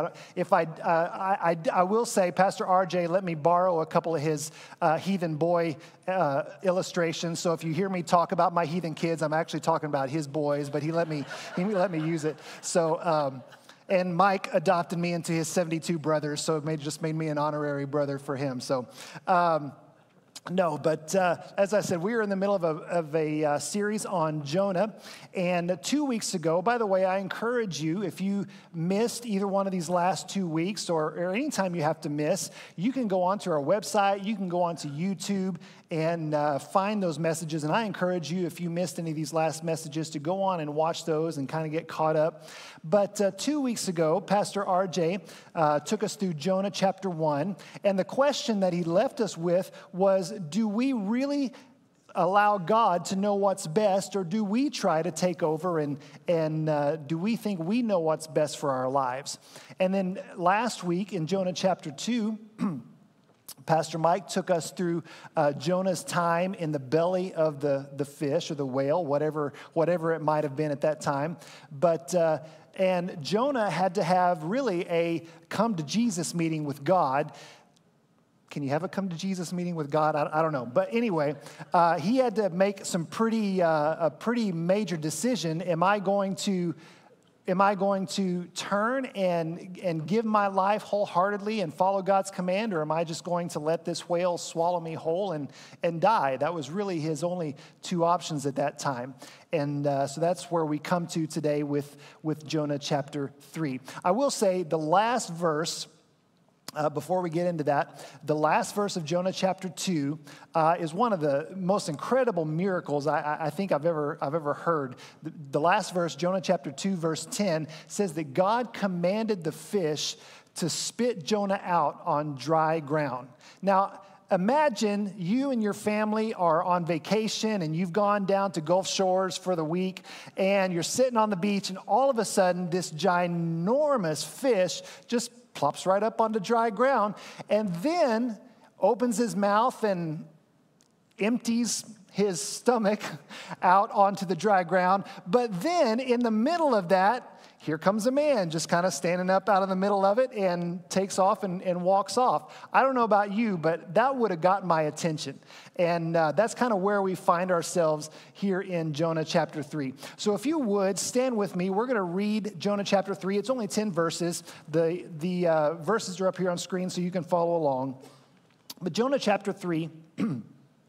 I will say, Pastor RJ let me borrow a couple of his heathen boy illustrations. So if you hear me talk about my heathen kids, I'm actually talking about his boys, but he let me use it. So. And Mike adopted me into his 72 brothers, so it just made me an honorary brother for him. So, no, but as I said, we are in the middle of a series on Jonah. And 2 weeks ago, by the way, I encourage you, if you missed either one of these last 2 weeks or any time you have to miss, you can go onto our website, you can go onto YouTube and find those messages. And I encourage you, if you missed any of these last messages, to go on and watch those and kind of get caught up. But 2 weeks ago, Pastor RJ took us through Jonah chapter 1. And the question that he left us with was, do we really allow God to know what's best, or do we try to take over and do we think we know what's best for our lives? And then last week in Jonah chapter 2, Pastor Mike took us through Jonah's time in the belly of the fish or the whale, whatever it might have been at that time. But and Jonah had to have really a come to Jesus meeting with God. Can you have a come to Jesus meeting with God? I don't know. But anyway, he had to make some a pretty major decision. Am I going to turn and give my life wholeheartedly and follow God's command, or am I just going to let this whale swallow me whole and die? That was really his only two options at that time. And so that's where we come to today with Jonah chapter 3. I will say the last verse, before we get into that, the last verse of Jonah chapter 2 is one of the most incredible miracles I think I've ever heard. The last verse, Jonah chapter 2, verse 10, says that God commanded the fish to spit Jonah out on dry ground. Now, imagine you and your family are on vacation and you've gone down to Gulf Shores for the week and you're sitting on the beach, and all of a sudden this ginormous fish just plops right up onto dry ground and then opens his mouth and empties his stomach out onto the dry ground. But then in the middle of that, here comes a man just kind of standing up out of the middle of it and takes off and walks off. I don't know about you, but that would have gotten my attention. And that's kind of where we find ourselves here in Jonah chapter 3. So if you would, stand with me. We're going to read Jonah chapter 3. It's only 10 verses. The verses are up here on screen so you can follow along. But Jonah chapter 3,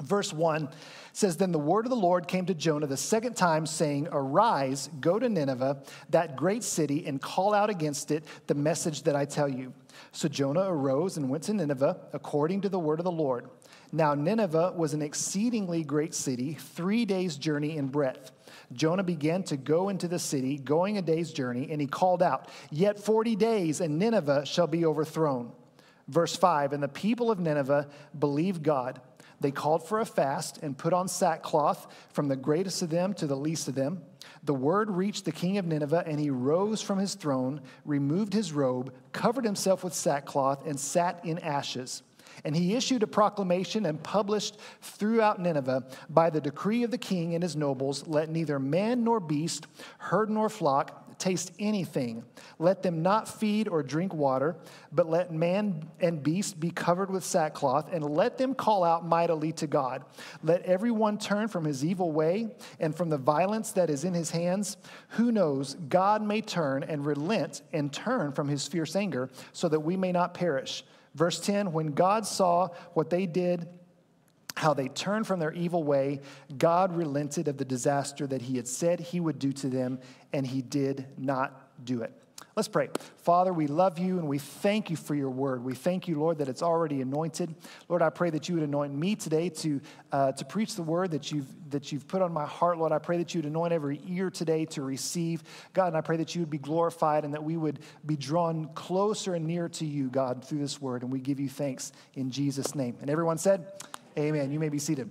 Verse 1 says, Then the word of the Lord came to Jonah the second time, saying, Arise, go to Nineveh, that great city, and call out against it the message that I tell you. So Jonah arose and went to Nineveh, according to the word of the Lord. Now Nineveh was an exceedingly great city, 3 days' journey in breadth. Jonah began to go into the city, going a day's journey, and he called out, Yet 40 days, and Nineveh shall be overthrown. Verse 5, And the people of Nineveh believed God. They called for a fast and put on sackcloth, from the greatest of them to the least of them. The word reached the king of Nineveh, and he rose from his throne, removed his robe, covered himself with sackcloth, and sat in ashes. And he issued a proclamation and published throughout Nineveh, by the decree of the king and his nobles, let neither man nor beast, herd nor flock, taste anything. Let them not feed or drink water, but let man and beast be covered with sackcloth, and let them call out mightily to God. Let everyone turn from his evil way and from the violence that is in his hands. Who knows, God may turn and relent and turn from his fierce anger, so that we may not perish. Verse 10, When God saw what they did, how they turned from their evil way, God relented of the disaster that he had said he would do to them, and he did not do it. Let's pray. Father, we love you and we thank you for your word. We thank you, Lord, that it's already anointed. Lord, I pray that you would anoint me today to preach the word that you've put on my heart. Lord, I pray that you would anoint every ear today to receive. God, and I pray that you would be glorified and that we would be drawn closer and nearer to you, God, through this word. And we give you thanks in Jesus' name. And everyone said, Amen. You may be seated.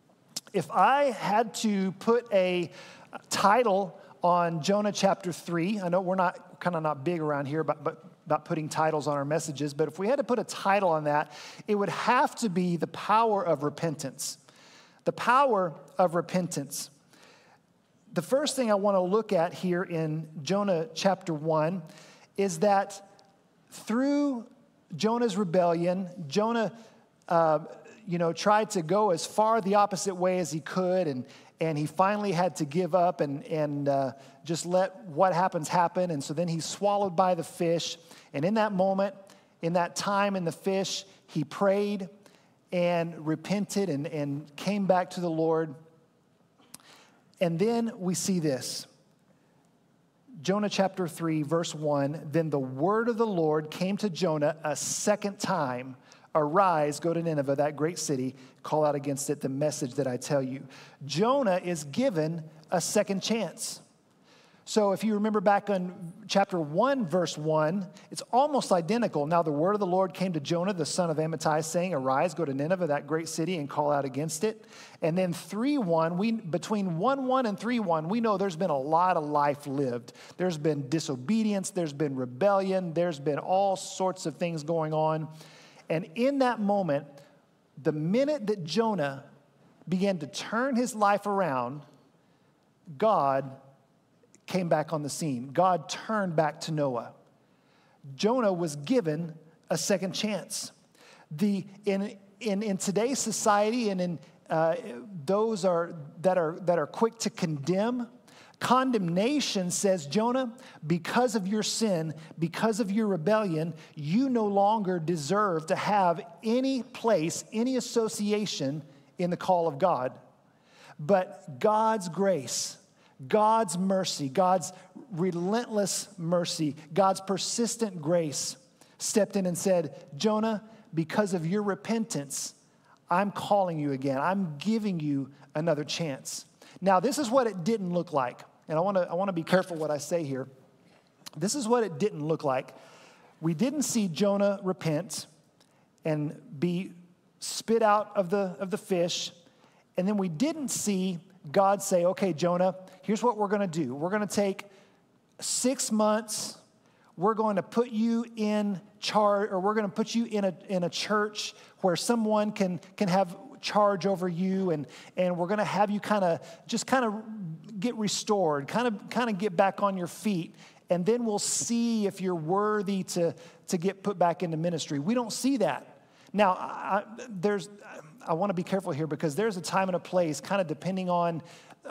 If I had to put a title on Jonah chapter 3, I know we're not big around here about putting titles on our messages, but if we had to put a title on that, it would have to be the power of repentance. The power of repentance. The first thing I want to look at here in Jonah chapter 1 is that through Jonah's rebellion, Jonah tried to go as far the opposite way as he could, and he finally had to give up and just let what happens happen. And so then he's swallowed by the fish. And in that moment, in that time in the fish, he prayed and repented and came back to the Lord. And then we see this. Jonah chapter 3, verse 1, Then the word of the Lord came to Jonah a second time. Arise, go to Nineveh, that great city, call out against it the message that I tell you. Jonah is given a second chance. So if you remember back on chapter 1, verse 1, it's almost identical. Now the word of the Lord came to Jonah, the son of Amittai, saying, Arise, go to Nineveh, that great city, and call out against it. And then 3:1, between 1:1 and 3:1, we know there's been a lot of life lived. There's been disobedience, there's been rebellion, there's been all sorts of things going on. And in that moment, the minute that Jonah began to turn his life around, God came back on the scene. God turned back to Noah. Jonah was given a second chance. In today's society and in those that are quick to condemn, condemnation says, Jonah, because of your sin, because of your rebellion, you no longer deserve to have any place, any association in the call of God. But God's grace, God's mercy, God's relentless mercy, God's persistent grace stepped in and said, Jonah, because of your repentance, I'm calling you again. I'm giving you another chance. Now, this is what it didn't look like. And I want to be careful what I say here. This is what it didn't look like. We didn't see Jonah repent and be spit out of the fish. And then we didn't see God say, okay, Jonah, here's what we're going to do. We're going to take 6 months. We're going to put you in charge, or we're going to put you in a church where someone can have charge over you, and we're going to have you kind of get restored, kind of get back on your feet, and then we'll see if you're worthy to get put back into ministry. We don't see that. Now, I want to be careful here because there's a time and a place, kind of depending on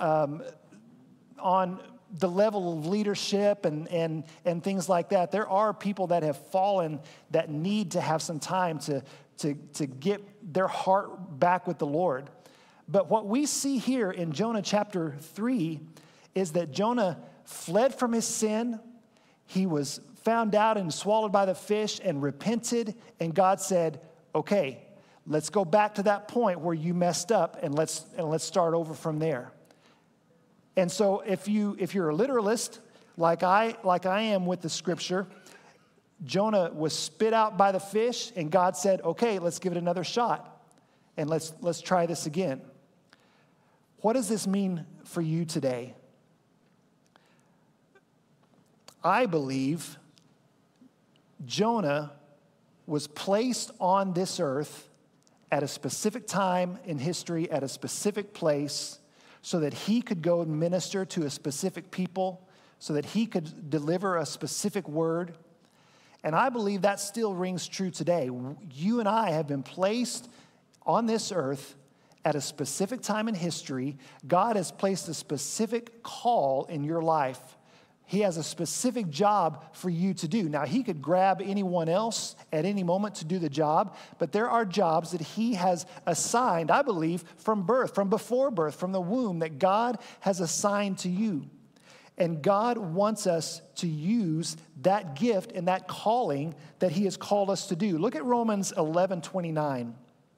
the level of leadership and things like that. There are people that have fallen that need to have some time to get their heart back with the Lord. But what we see here in Jonah chapter 3 is that Jonah fled from his sin. He was found out and swallowed by the fish and repented. And God said, okay, let's go back to that point where you messed up and let's start over from there. And so if you're a literalist, like I am with the scripture, Jonah was spit out by the fish, and God said, okay, let's give it another shot, and let's try this again. What does this mean for you today? I believe Jonah was placed on this earth at a specific time in history, at a specific place, so that he could go and minister to a specific people, so that he could deliver a specific word. And I believe that still rings true today. You and I have been placed on this earth at a specific time in history. God has placed a specific call in your life. He has a specific job for you to do. Now, he could grab anyone else at any moment to do the job, but there are jobs that he has assigned, I believe, from birth, from before birth, from the womb, that God has assigned to you. And God wants us to use that gift and that calling that he has called us to do. Look at Romans 11:29.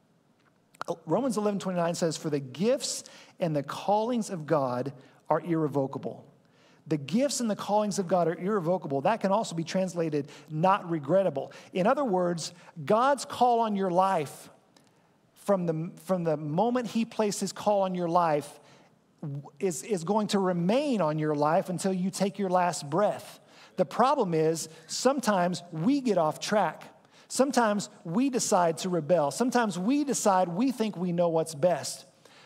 Romans 11:29 says, "For the gifts and the callings of God are irrevocable." The gifts and the callings of God are irrevocable. That can also be translated not regrettable. In other words, God's call on your life, from the moment he placed his call on your life, is going to remain on your life until you take your last breath. The problem is sometimes we get off track. Sometimes we decide to rebel. Sometimes we decide we think we know what's best.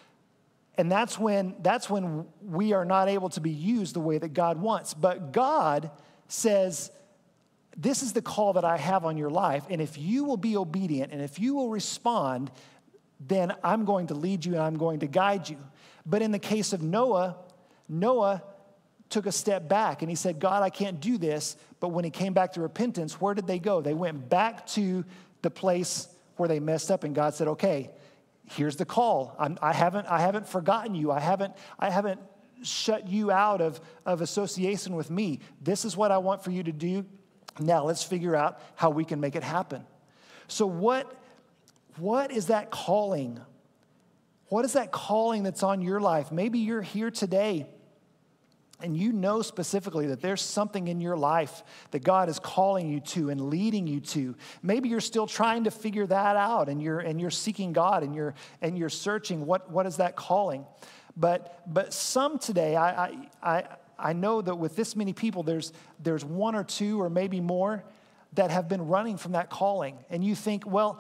And that's when we are not able to be used the way that God wants. But God says, this is the call that I have on your life. And if you will be obedient and if you will respond, then I'm going to lead you and I'm going to guide you. But in the case of Noah took a step back and he said, God, I can't do this. But when he came back to repentance, where did they go? They went back to the place where they messed up, and God said, okay, here's the call. I haven't forgotten you. I haven't shut you out of association with me. This is what I want for you to do. Now let's figure out how we can make it happen. So what is that calling? What is that calling that's on your life? Maybe you're here today and you know specifically that there's something in your life that God is calling you to and leading you to. Maybe you're still trying to figure that out, and you're seeking God and you're searching what is that calling. But some today, I know that with this many people, there's one or two or maybe more that have been running from that calling, and you think, well,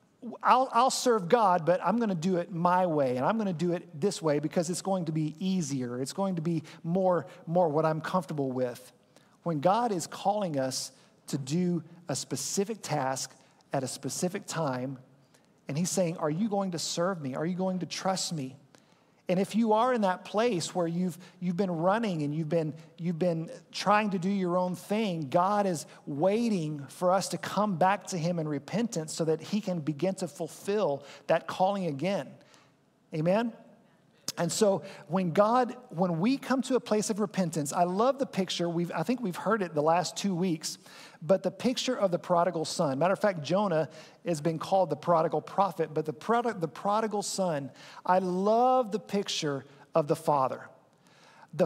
I'll serve God, but I'm going to do it my way, and I'm going to do it this way because it's going to be easier. It's going to be more what I'm comfortable with. When God is calling us to do a specific task at a specific time, and he's saying, are you going to serve me? Are you going to trust me? And if you are in that place where you've been running and you've been trying to do your own thing, God is waiting for us to come back to him in repentance so that he can begin to fulfill that calling again. Amen? And so when we come to a place of repentance, I love the picture. I think we've heard it the last 2 weeks, but the picture of the prodigal son. Matter of fact, Jonah has been called the prodigal prophet, but the prodigal son, I love the picture of the father. The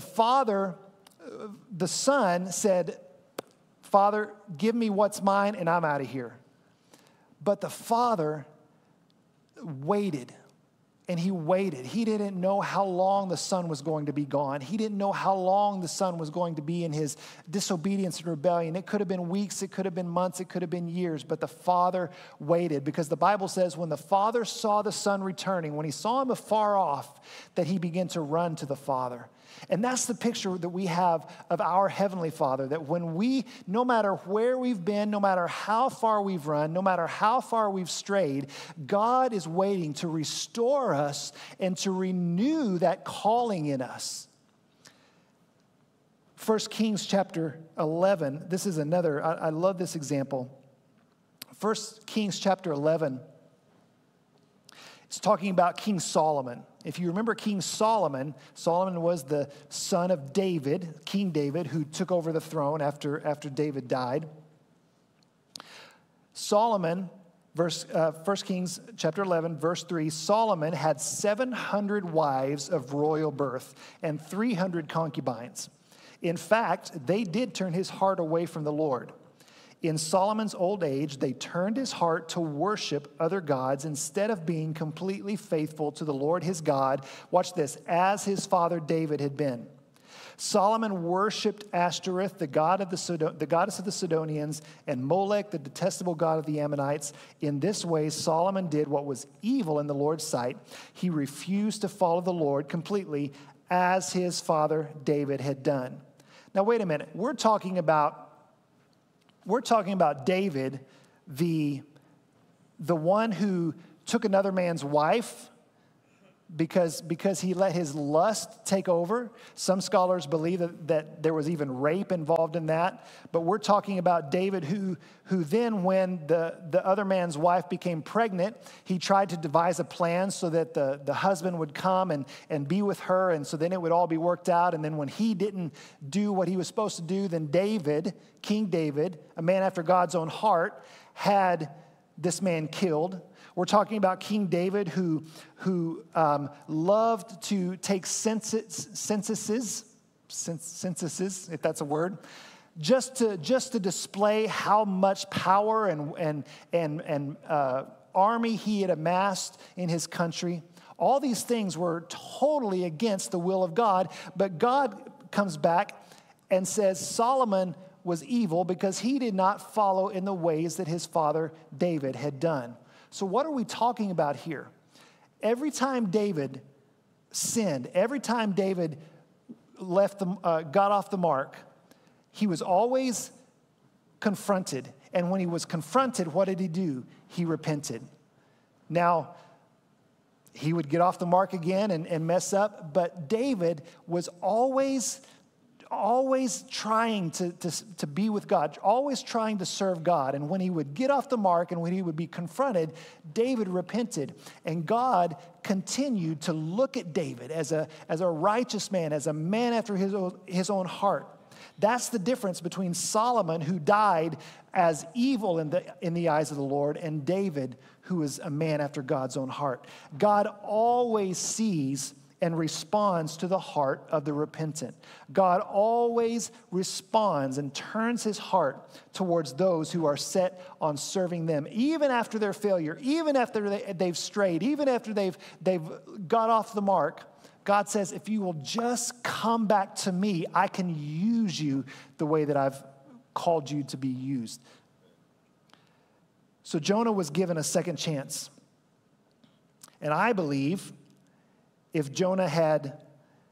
son said, Father, give me what's mine and I'm out of here. But the father waited. And he waited. He didn't know how long the son was going to be gone. He didn't know how long the son was going to be in his disobedience and rebellion. It could have been weeks, it could have been months, it could have been years, but the father waited, because the Bible says when the father saw the son returning, when he saw him afar off, that he began to run to the father. And that's the picture that we have of our Heavenly Father, that when no matter where we've been, no matter how far we've run, no matter how far we've strayed, God is waiting to restore us and to renew that calling in us. 1 Kings chapter 11, this is another, I love this example. 1 Kings chapter 11 It's talking about King Solomon. If you remember King Solomon, Solomon was the son of David, King David, who took over the throne after David died. Solomon, 1 Kings chapter 11, verse 3, Solomon had 700 wives of royal birth and 300 concubines. In fact, they did turn his heart away from the Lord. In Solomon's old age, they turned his heart to worship other gods instead of being completely faithful to the Lord his God. Watch this, as his father David had been. Solomon worshipped Ashtoreth, the goddess of the Sidonians, and Molech, the detestable god of the Ammonites. In this way, Solomon did what was evil in the Lord's sight. He refused to follow the Lord completely, as his father David had done. Now, wait a minute. We're talking about David, the one who took another man's wife because he let his lust take over. Some scholars believe that there was even rape involved in that. But we're talking about David who then, when the other man's wife became pregnant, he tried to devise a plan so that the husband would come and be with her, and so then it would all be worked out. And then when he didn't do what he was supposed to do, then David, King David, a man after God's own heart, had this man killed. We're talking about King David who loved to take censuses, if that's a word, just to display how much power and army he had amassed in his country. All these things were totally against the will of God, but God comes back and says Solomon was evil because he did not follow in the ways that his father David had done. So what are we talking about here? Every time David sinned, every time David got off the mark, he was always confronted. And when he was confronted, what did he do? He repented. Now, he would get off the mark again and mess up, but David was always trying to be with God, always trying to serve God. And when he would get off the mark and when he would be confronted, David repented. And God continued to look at David as a righteous man, as a man after his own heart. That's the difference between Solomon, who died as evil in the eyes of the Lord, and David, who is a man after God's own heart. God always sees and responds to the heart of the repentant. God always responds and turns his heart towards those who are set on serving them, even after their failure, even after they've strayed, even after they've got off the mark. God says, if you will just come back to me, I can use you the way that I've called you to be used. So Jonah was given a second chance. And I believe if Jonah had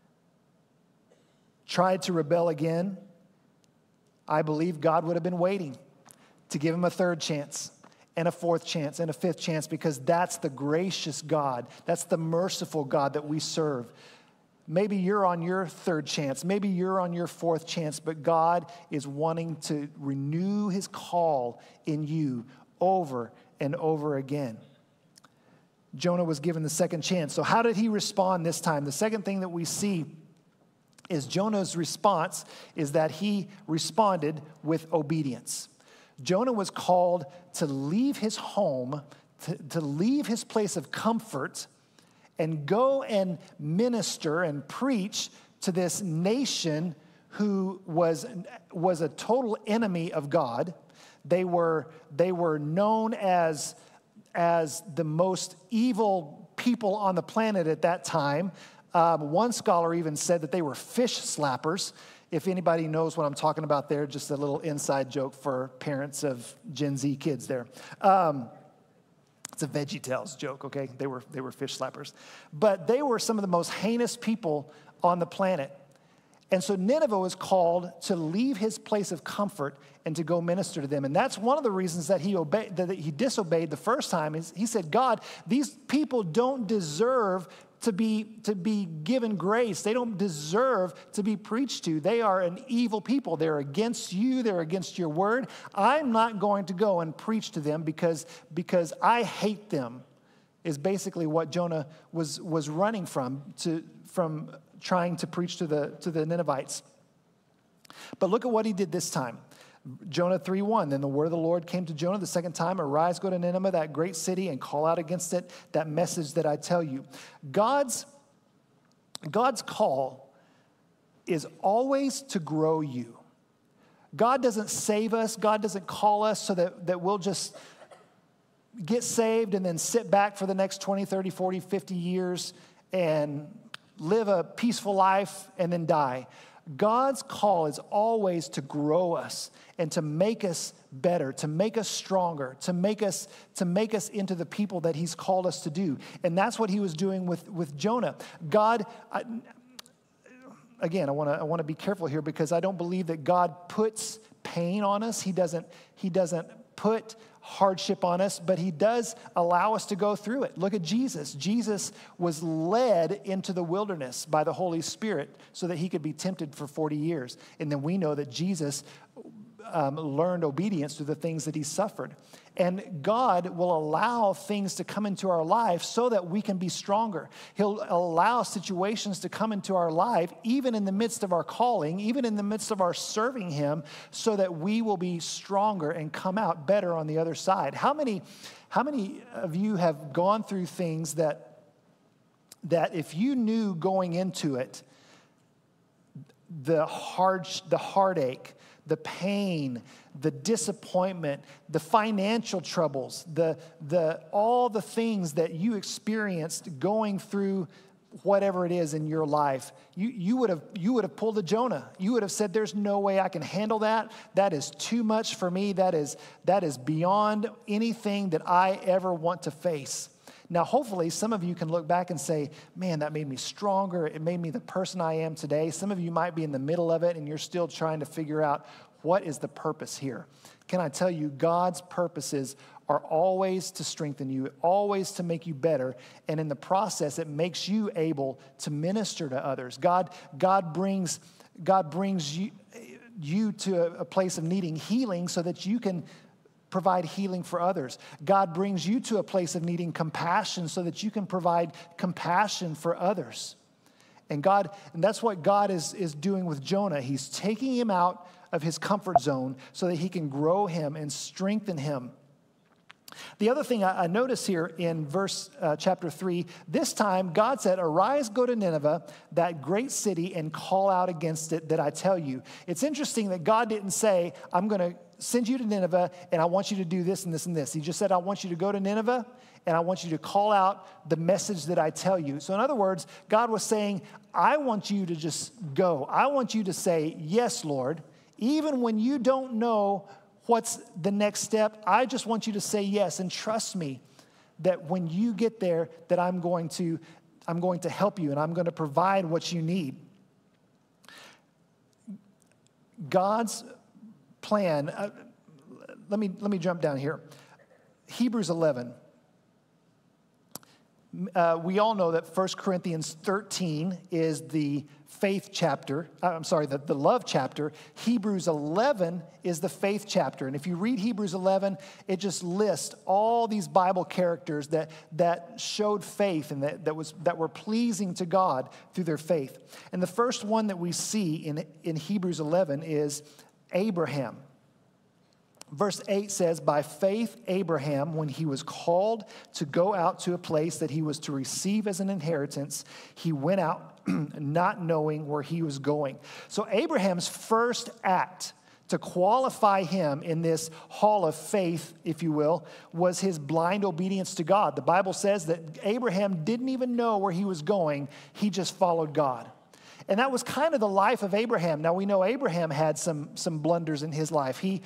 tried to rebel again, I believe God would have been waiting to give him a third chance and a fourth chance and a fifth chance, because that's the gracious God. That's the merciful God that we serve. Maybe you're on your third chance. Maybe you're on your fourth chance, but God is wanting to renew his call in you over and over again. Jonah was given the second chance. So how did he respond this time? The second thing that we see is Jonah's response is that he responded with obedience. Jonah was called to leave his home, to leave his place of comfort, and go and minister and preach to this nation who was a total enemy of God. They were known as the most evil people on the planet at that time. One scholar even said that they were fish slappers. If anybody knows what I'm talking about there, just a little inside joke for parents of Gen Z kids there. It's a VeggieTales joke, okay? They were fish slappers. But they were some of the most heinous people on the planet. And so Nineveh was called to leave his place of comfort and to go minister to them. And that's one of the reasons that he disobeyed the first time. Is he said, God, these people don't deserve to be given grace. They don't deserve to be preached to. They are an evil people. They're against you. They're against your word. I'm not going to go and preach to them because I hate them, is basically what Jonah was running from trying to preach to the Ninevites. But look at what he did this time. Jonah 3:1, then the word of the Lord came to Jonah the second time, arise, go to Nineveh, that great city, and call out against it that message that I tell you. God's call is always to grow you. God doesn't save us. God doesn't call us so that we'll just get saved and then sit back for the next 20, 30, 40, 50 years and live a peaceful life and then die. God's call is always to grow us and to make us better, to make us stronger, to make us into the people that he's called us to do. And that's what he was doing with Jonah. God, again, I want to be careful here because I don't believe that God puts pain on us. He doesn't put hardship on us, but he does allow us to go through it. Look at Jesus. Jesus was led into the wilderness by the Holy Spirit so that he could be tempted for 40 years. And then we know that Jesus learned obedience through the things that he suffered. And God will allow things to come into our life so that we can be stronger. He'll allow situations to come into our life, even in the midst of our calling, even in the midst of our serving him, so that we will be stronger and come out better on the other side. How many of you have gone through things that if you knew going into it, the heartache, the pain, the disappointment, the financial troubles, all the things that you experienced going through whatever it is in your life, you would have pulled a Jonah. You would have said, "There's no way I can handle that. That is too much for me. That is beyond anything that I ever want to face." Now, hopefully, some of you can look back and say, "Man, that made me stronger. It made me the person I am today." Some of you might be in the middle of it and you're still trying to figure out, what is the purpose here? Can I tell you, God's purposes are always to strengthen you, always to make you better. And in the process, it makes you able to minister to others. God brings you to a place of needing healing so that you can provide healing for others. God brings you to a place of needing compassion so that you can provide compassion for others. And that's what God is doing with Jonah. He's taking him out of his comfort zone so that he can grow him and strengthen him. The other thing I notice here in chapter 3, this time God said, "Arise, go to Nineveh, that great city, and call out against it that I tell you." It's interesting that God didn't say, "I'm going to send you to Nineveh, and I want you to do this and this and this." He just said, "I want you to go to Nineveh, and I want you to call out the message that I tell you." So in other words, God was saying, I want you to just go. I want you to say, "Yes, Lord." Even when you don't know what's the next step, I just want you to say yes and trust me that when you get there, that I'm going to help you and I'm going to provide what you need. God's plan, let me jump down here. Hebrews 11. We all know that 1 Corinthians 13 is the faith chapter. The love chapter. Hebrews 11 is the faith chapter. And if you read Hebrews 11, it just lists all these Bible characters that showed faith and that were pleasing to God through their faith. And the first one that we see in Hebrews 11 is Abraham. Verse 8 says, "By faith Abraham, when he was called to go out to a place that he was to receive as an inheritance, he went out not knowing where he was going." So Abraham's first act to qualify him in this hall of faith, if you will, was his blind obedience to God. The Bible says that Abraham didn't even know where he was going. He just followed God. And that was kind of the life of Abraham. Now, we know Abraham had some blunders in his life. He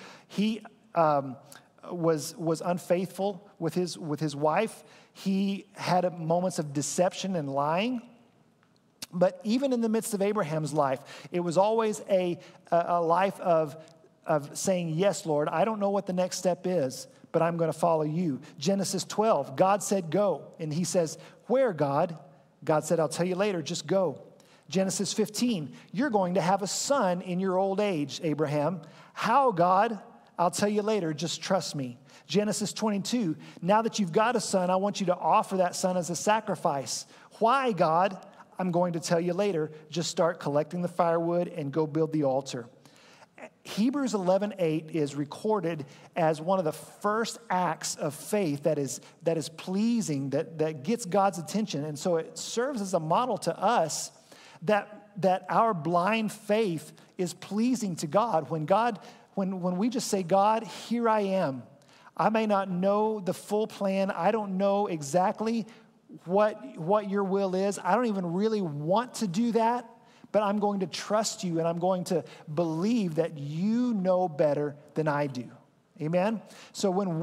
was unfaithful with his wife. He had moments of deception and lying. But even in the midst of Abraham's life, it was always a life of saying, "Yes, Lord, I don't know what the next step is, but I'm going to follow you." Genesis 12, God said, "Go." And he says, "Where, God?" God said, "I'll tell you later, just go." Genesis 15, "You're going to have a son in your old age, Abraham." "How, God?" "I'll tell you later, just trust me." Genesis 22, now that you've got a son, I want you to offer that son as a sacrifice. Why, God? I'm going to tell you later. Just start collecting the firewood and go build the altar. Hebrews 11:8 is recorded as one of the first acts of faith that is pleasing, that gets God's attention. And so it serves as a model to us that our blind faith is pleasing to God. When we just say, God, here I am. I may not know the full plan. I don't know exactly what your will is. I don't even really want to do that, but I'm going to trust you and I'm going to believe that you know better than I do. Amen? So when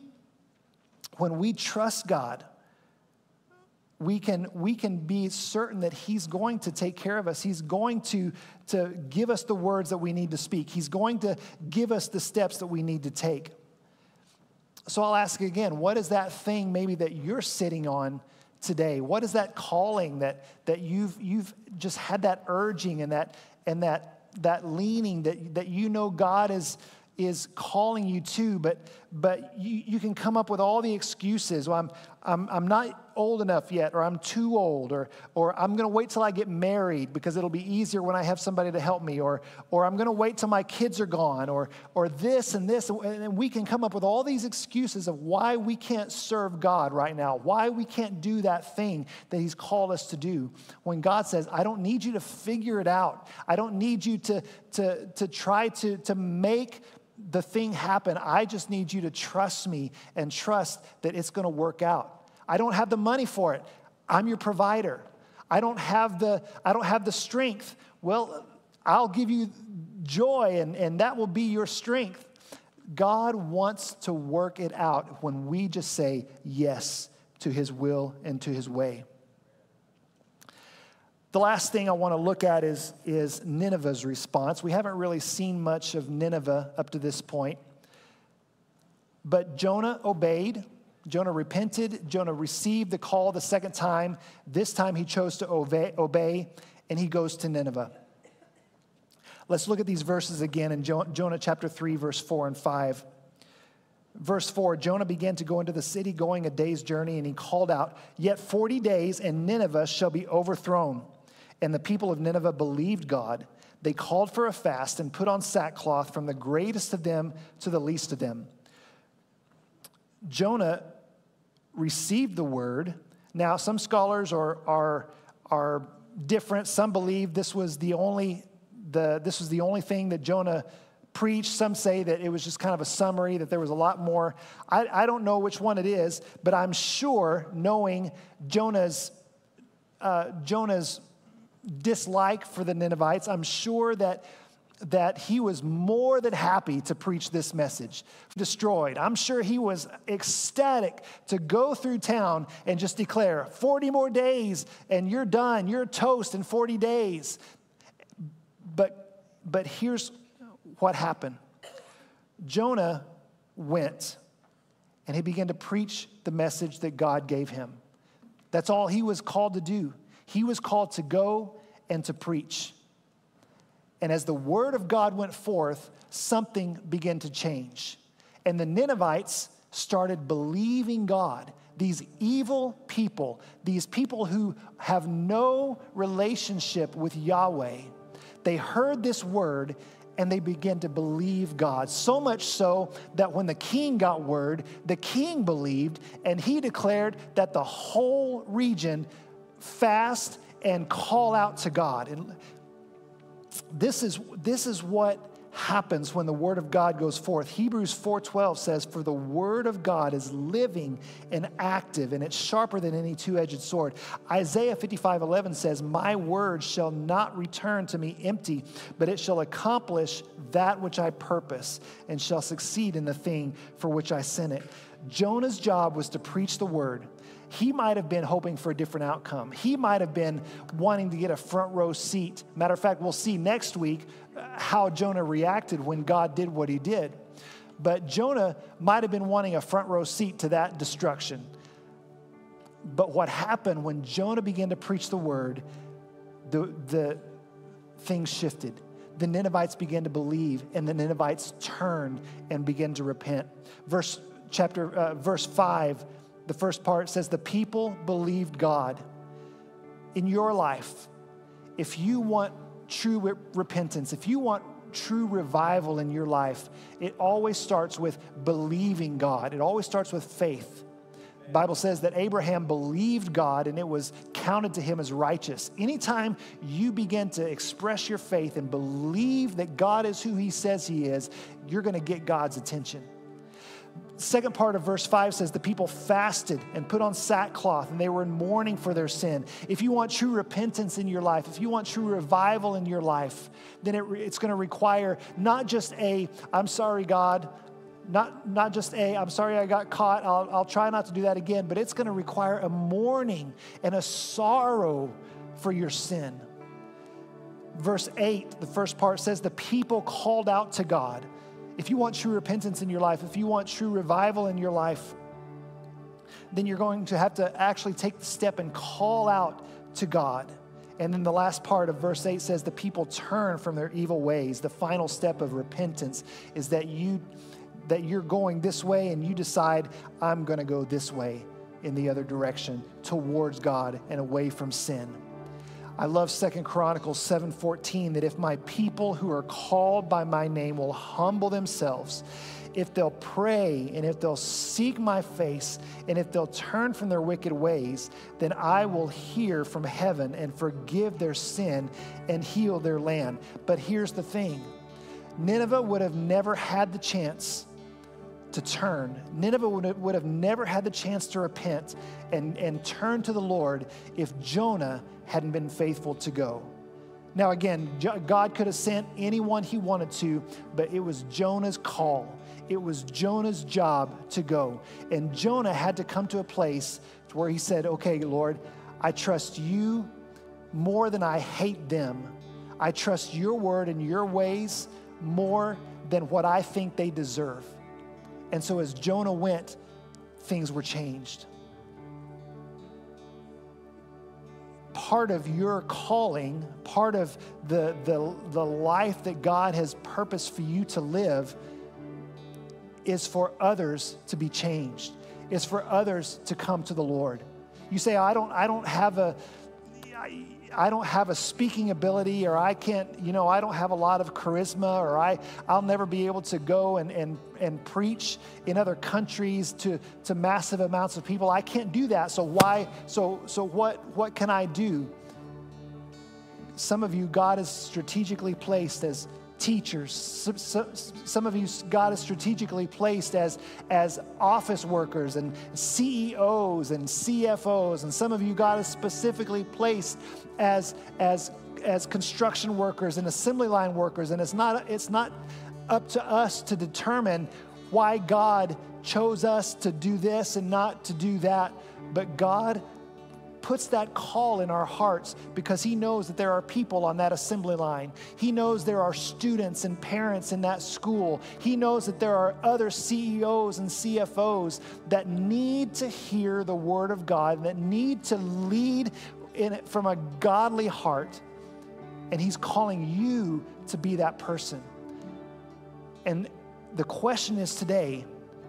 we trust God, we can be certain that he's going to take care of us. He's going to give us the words that we need to speak. He's going to give us the steps that we need to take. So I'll ask again, what is that thing maybe that you're sitting on today? What is that calling that you've just had that urging and that leaning that you know God is calling you to, but you can come up with all the excuses. Well, I'm not old enough yet, or I'm too old, or I'm going to wait till I get married because it'll be easier when I have somebody to help me, or I'm going to wait till my kids are gone, or this and this, and we can come up with all these excuses of why we can't serve God right now, why we can't do that thing that he's called us to do. When God says, I don't need you to figure it out. I don't need you to try to make the thing happen. I just need you to trust me and trust that it's going to work out. I don't have the money for it. I'm your provider. I don't have the strength. Well, I'll give you joy and that will be your strength. God wants to work it out when we just say yes to his will and to his way. The last thing I want to look at is Nineveh's response. We haven't really seen much of Nineveh up to this point. But Jonah obeyed. Jonah repented. Jonah received the call the second time. This time he chose to obey, and he goes to Nineveh. Let's look at these verses again in Jonah chapter 3, verse 4 and 5. Verse 4, Jonah began to go into the city, going a day's journey, and he called out, "Yet 40 days, and Nineveh shall be overthrown." And the people of Nineveh believed God. They called for a fast and put on sackcloth from the greatest of them to the least of them. Jonah received the word. Now, some scholars are different. Some believe this was the only thing that Jonah preached. Some say that it was just kind of a summary, that there was a lot more. I don't know which one it is, but I'm sure, knowing Jonah's dislike for the Ninevites, I'm sure that he was more than happy to preach this message. Destroyed. I'm sure he was ecstatic to go through town and just declare 40 more days and you're done. You're toast in 40 days. But here's what happened. Jonah went and he began to preach the message that God gave him. That's all he was called to do. He was called to go and to preach. And as the word of God went forth, something began to change. And the Ninevites started believing God. These evil people, these people who have no relationship with Yahweh, they heard this word and they began to believe God. So much so that when the king got word, the king believed, and he declared that the whole region fast and call out to God. And this is what happens when the word of God goes forth. Hebrews 4:12 says, "For the word of God is living and active, and it's sharper than any two-edged sword." Isaiah 55:11 says, "My word shall not return to me empty, but it shall accomplish that which I purpose, and shall succeed in the thing for which I sent it." Jonah's job was to preach the word. He might have been hoping for a different outcome. He might have been wanting to get a front row seat. Matter of fact, we'll see next week how Jonah reacted when God did what he did. But Jonah might have been wanting a front row seat to that destruction. But what happened when Jonah began to preach the word, the things shifted. The Ninevites began to believe, and the Ninevites turned and began to repent. verse 5, the first part says, the people believed God. In your life, if you want true repentance, if you want true revival in your life, it always starts with believing God. It always starts with faith. The Bible says that Abraham believed God and it was counted to him as righteous. Anytime you begin to express your faith and believe that God is who he says he is, you're going to get God's attention. Second part of verse 5 says the people fasted and put on sackcloth and they were in mourning for their sin. If you want true repentance in your life, if you want true revival in your life, then it's going to require not just I'm sorry, God, not just I'm sorry I got caught, I'll try not to do that again, but it's going to require a mourning and a sorrow for your sin. Verse 8, the first part says the people called out to God. If you want true repentance in your life, if you want true revival in your life, then you're going to have to actually take the step and call out to God. And then the last part of verse 8 says the people turn from their evil ways. The final step of repentance is that you're going this way and you decide, I'm going to go this way in the other direction towards God and away from sin. I love 2 Chronicles 7:14, that if my people who are called by my name will humble themselves, if they'll pray and if they'll seek my face and if they'll turn from their wicked ways, then I will hear from heaven and forgive their sin and heal their land. But here's the thing. Nineveh would have never had the chance to turn. Nineveh would have never had the chance to repent and turn to the Lord if Jonah hadn't been faithful to go. Now again, God could have sent anyone he wanted to, but it was Jonah's call. It was Jonah's job to go. And Jonah had to come to a place where he said, okay, Lord, I trust you more than I hate them. I trust your word and your ways more than what I think they deserve. And so as Jonah went, things were changed. Part of your calling, part of the life that God has purposed for you to live is for others to be changed. It's for others to come to the Lord. You say, I don't have a speaking ability, or I can't, I don't have a lot of charisma, or I'll never be able to go and preach in other countries to massive amounts of people. I can't do that. So what can I do? Some of you, God has strategically placed as teachers. Some of you, God has strategically placed as office workers and CEOs and CFOs. And some of you, God has specifically placed as construction workers and assembly line workers. And it's not up to us to determine why God chose us to do this and not to do that. But God puts that call in our hearts because he knows that there are people on that assembly line. He knows there are students and parents in that school. He knows that there are other CEOs and CFOs that need to hear the word of God, that need to lead in it from a godly heart. And he's calling you to be that person. And the question is today,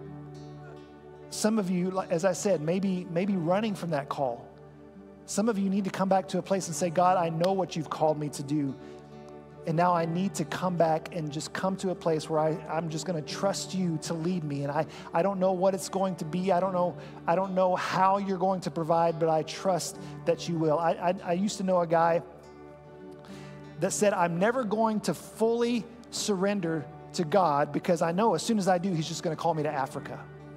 some of you, as I said, maybe running from that call. Some of you need to come back to a place and say, God, I know what you've called me to do. And now I need to come back and just come to a place where I'm just going to trust you to lead me. And I don't know what it's going to be. I don't know how you're going to provide, but I trust that you will. I used to know a guy that said, I'm never going to fully surrender to God because I know as soon as I do, he's just going to call me to Africa.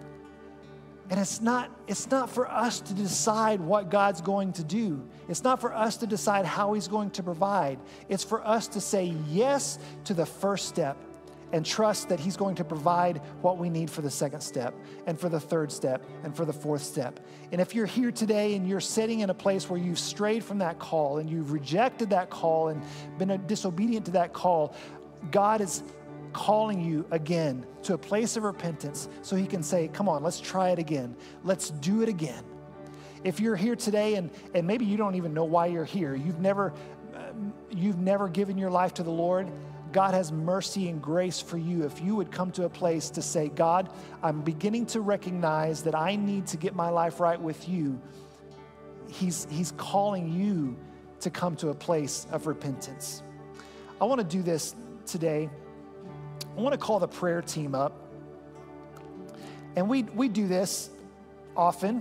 And it's not for us to decide what God's going to do. It's not for us to decide how he's going to provide. It's for us to say yes to the first step and trust that he's going to provide what we need for the second step and for the third step and for the fourth step. And if you're here today and you're sitting in a place where you've strayed from that call and you've rejected that call and been disobedient to that call, God is calling you again to a place of repentance so he can say, come on, let's try it again. Let's do it again. If you're here today and maybe you don't even know why you're here, you've never given your life to the Lord, God has mercy and grace for you if you would come to a place to say, God, I'm beginning to recognize that I need to get my life right with you. He's calling you to come to a place of repentance. I want to do this today. I want to call the prayer team up. And we do this often.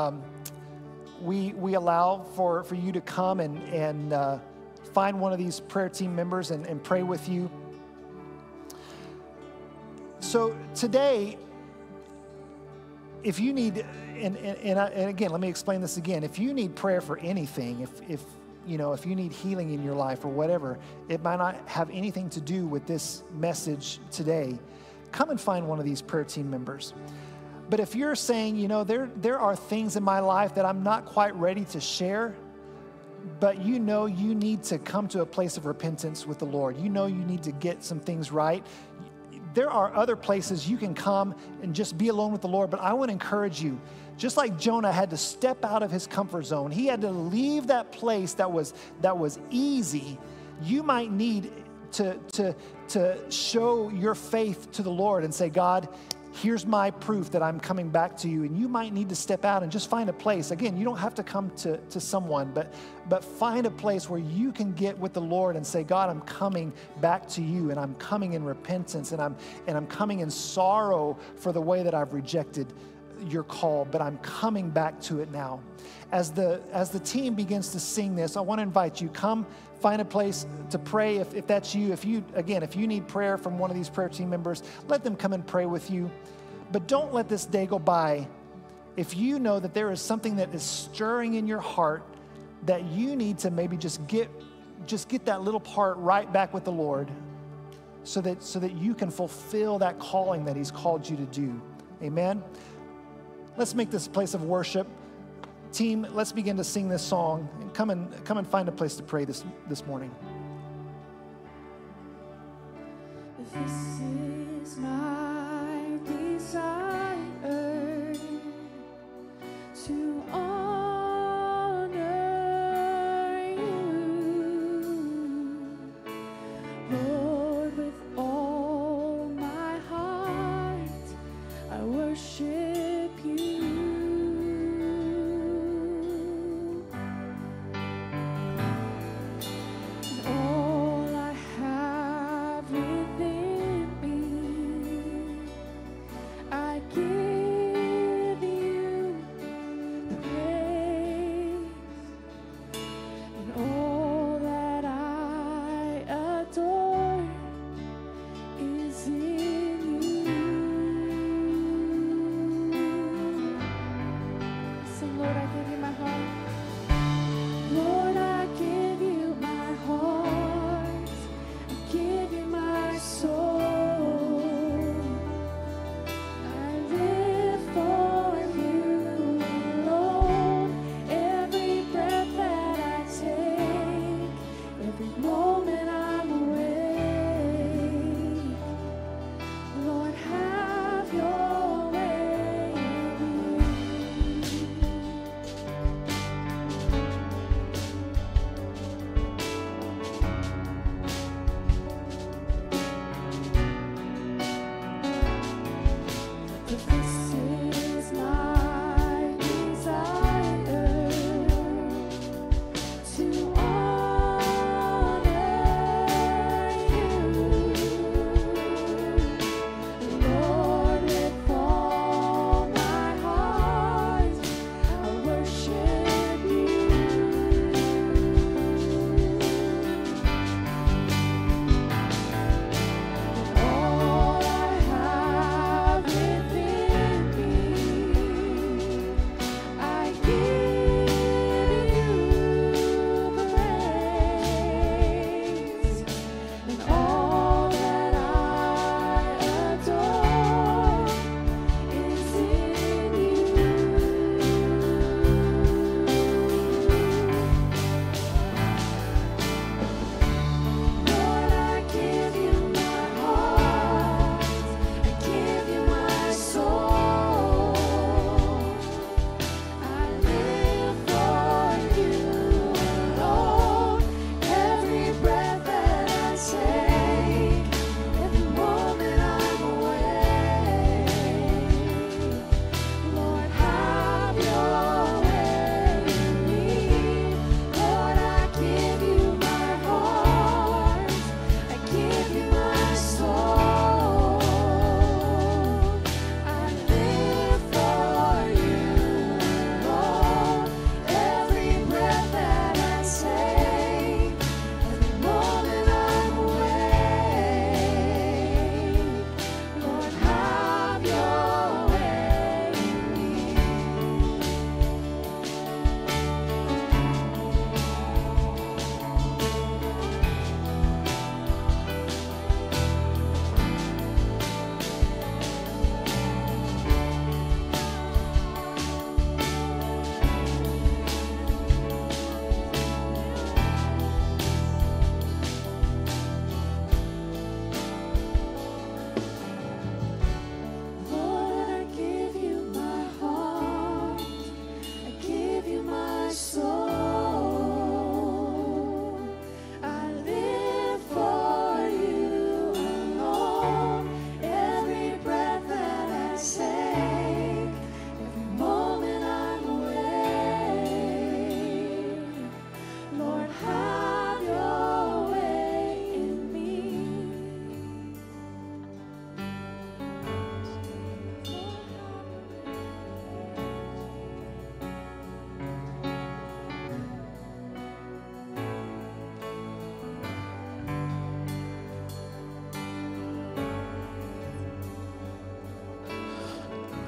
We allow for you to come and find one of these prayer team members and pray with you. So today, if you need, and again, let me explain this again. If you need prayer for anything, if you need healing in your life or whatever, it might not have anything to do with this message today. Come and find one of these prayer team members. But if you're saying, there are things in my life that I'm not quite ready to share, but you need to come to a place of repentance with the Lord. You need to get some things right. There are other places you can come and just be alone with the Lord, but I want to encourage you, just like Jonah had to step out of his comfort zone, he had to leave that place that was easy. You might need to show your faith to the Lord and say, God, here's my proof that I'm coming back to you. And you might need to step out and just find a place. Again, you don't have to come to someone, but find a place where you can get with the Lord and say, God, I'm coming back to you, and I'm coming in repentance, and I'm coming in sorrow for the way that I've rejected your call, but I'm coming back to it now. As the team begins to sing this, I want to invite you, come find a place to pray. If that's you, if you need prayer from one of these prayer team members, let them come and pray with you. But don't let this day go by if you know that there is something that is stirring in your heart that you need to maybe just get that little part right back with the Lord so that you can fulfill that calling that He's called you to do. Amen. Let's make this a place of worship. Team, let's begin to sing this song, and come and find a place to pray this morning. This is my desire to honor you, Lord, with all my heart. I worship you. All I have within me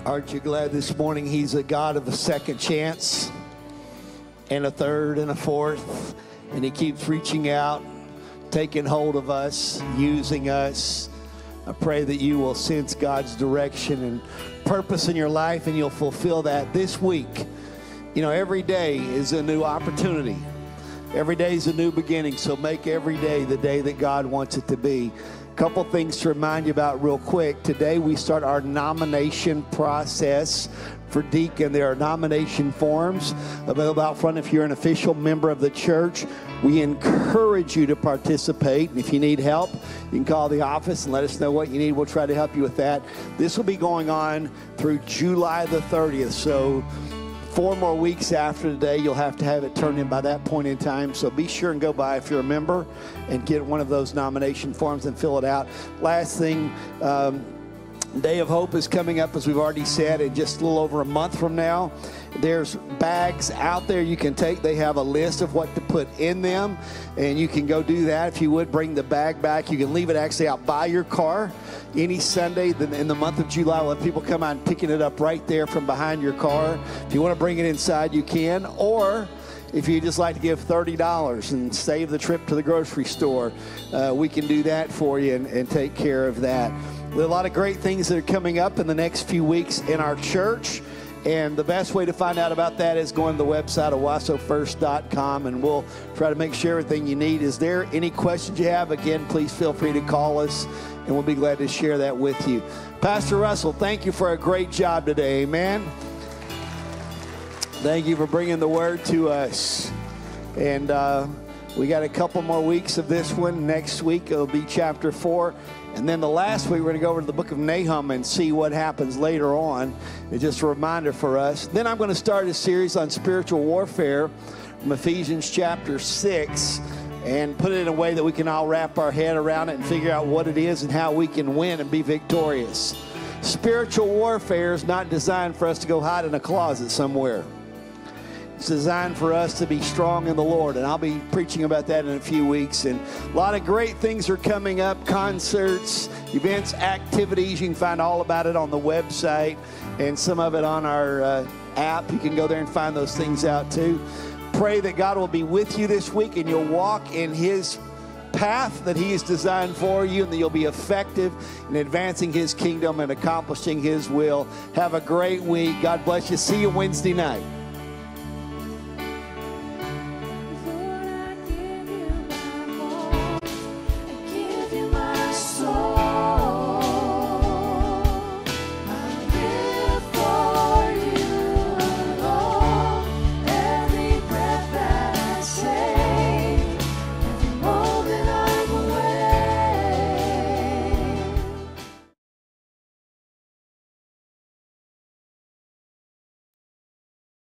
Aren't you glad this morning He's a God of a second chance and a third and a fourth? And He keeps reaching out, taking hold of us, using us. I pray that you will sense God's direction and purpose in your life, and you'll fulfill that this week. You know, every day is a new opportunity. Every day is a new beginning, so make every day the day that God wants it to be. Couple things to remind you about real quick. Today we start our nomination process for deacon. There are nomination forms available out front if you're an official member of the church. We encourage you to participate. And if you need help, you can call the office and let us know what you need. We'll try to help you with that. This will be going on through July the 30th. So 4 more weeks after today, you'll have to have it turned in by that point in time. So be sure and go by if you're a member and get one of those nomination forms and fill it out. Last thing, Day of Hope is coming up, as we've already said, in just a little over a month from now. There's bags out there you can take. They have a list of what to put in them, and you can go do that. If you would, bring the bag back. You can leave it actually out by your car any Sunday in the month of July. We'll have people come out and picking it up right there from behind your car. If you want to bring it inside, you can. Or if you just like to give $30 and save the trip to the grocery store, we can do that for you and take care of that. There are a lot of great things that are coming up in the next few weeks in our church. And the best way to find out about that is going to the website, owassofirst.com, and we'll try to make sure everything you need is there. Any questions you have, again, please feel free to call us, and we'll be glad to share that with you. Pastor Russell, thank you for a great job today. Amen. Thank you for bringing the word to us. And we got a couple more weeks of this one. Next week, it'll be chapter 4. And then the last week, we're going to go over to the book of Nahum and see what happens later on. It's just a reminder for us. Then I'm going to start a series on spiritual warfare from Ephesians chapter 6 and put it in a way that we can all wrap our head around it and figure out what it is and how we can win and be victorious. Spiritual warfare is not designed for us to go hide in a closet somewhere. It's designed for us to be strong in the Lord, and I'll be preaching about that in a few weeks. And a lot of great things are coming up, concerts, events, activities. You can find all about it on the website and some of it on our app. You can go there and find those things out too. Pray that God will be with you this week and you'll walk in His path that He has designed for you, and that you'll be effective in advancing His kingdom and accomplishing His will. Have a great week. God bless you. See you Wednesday night.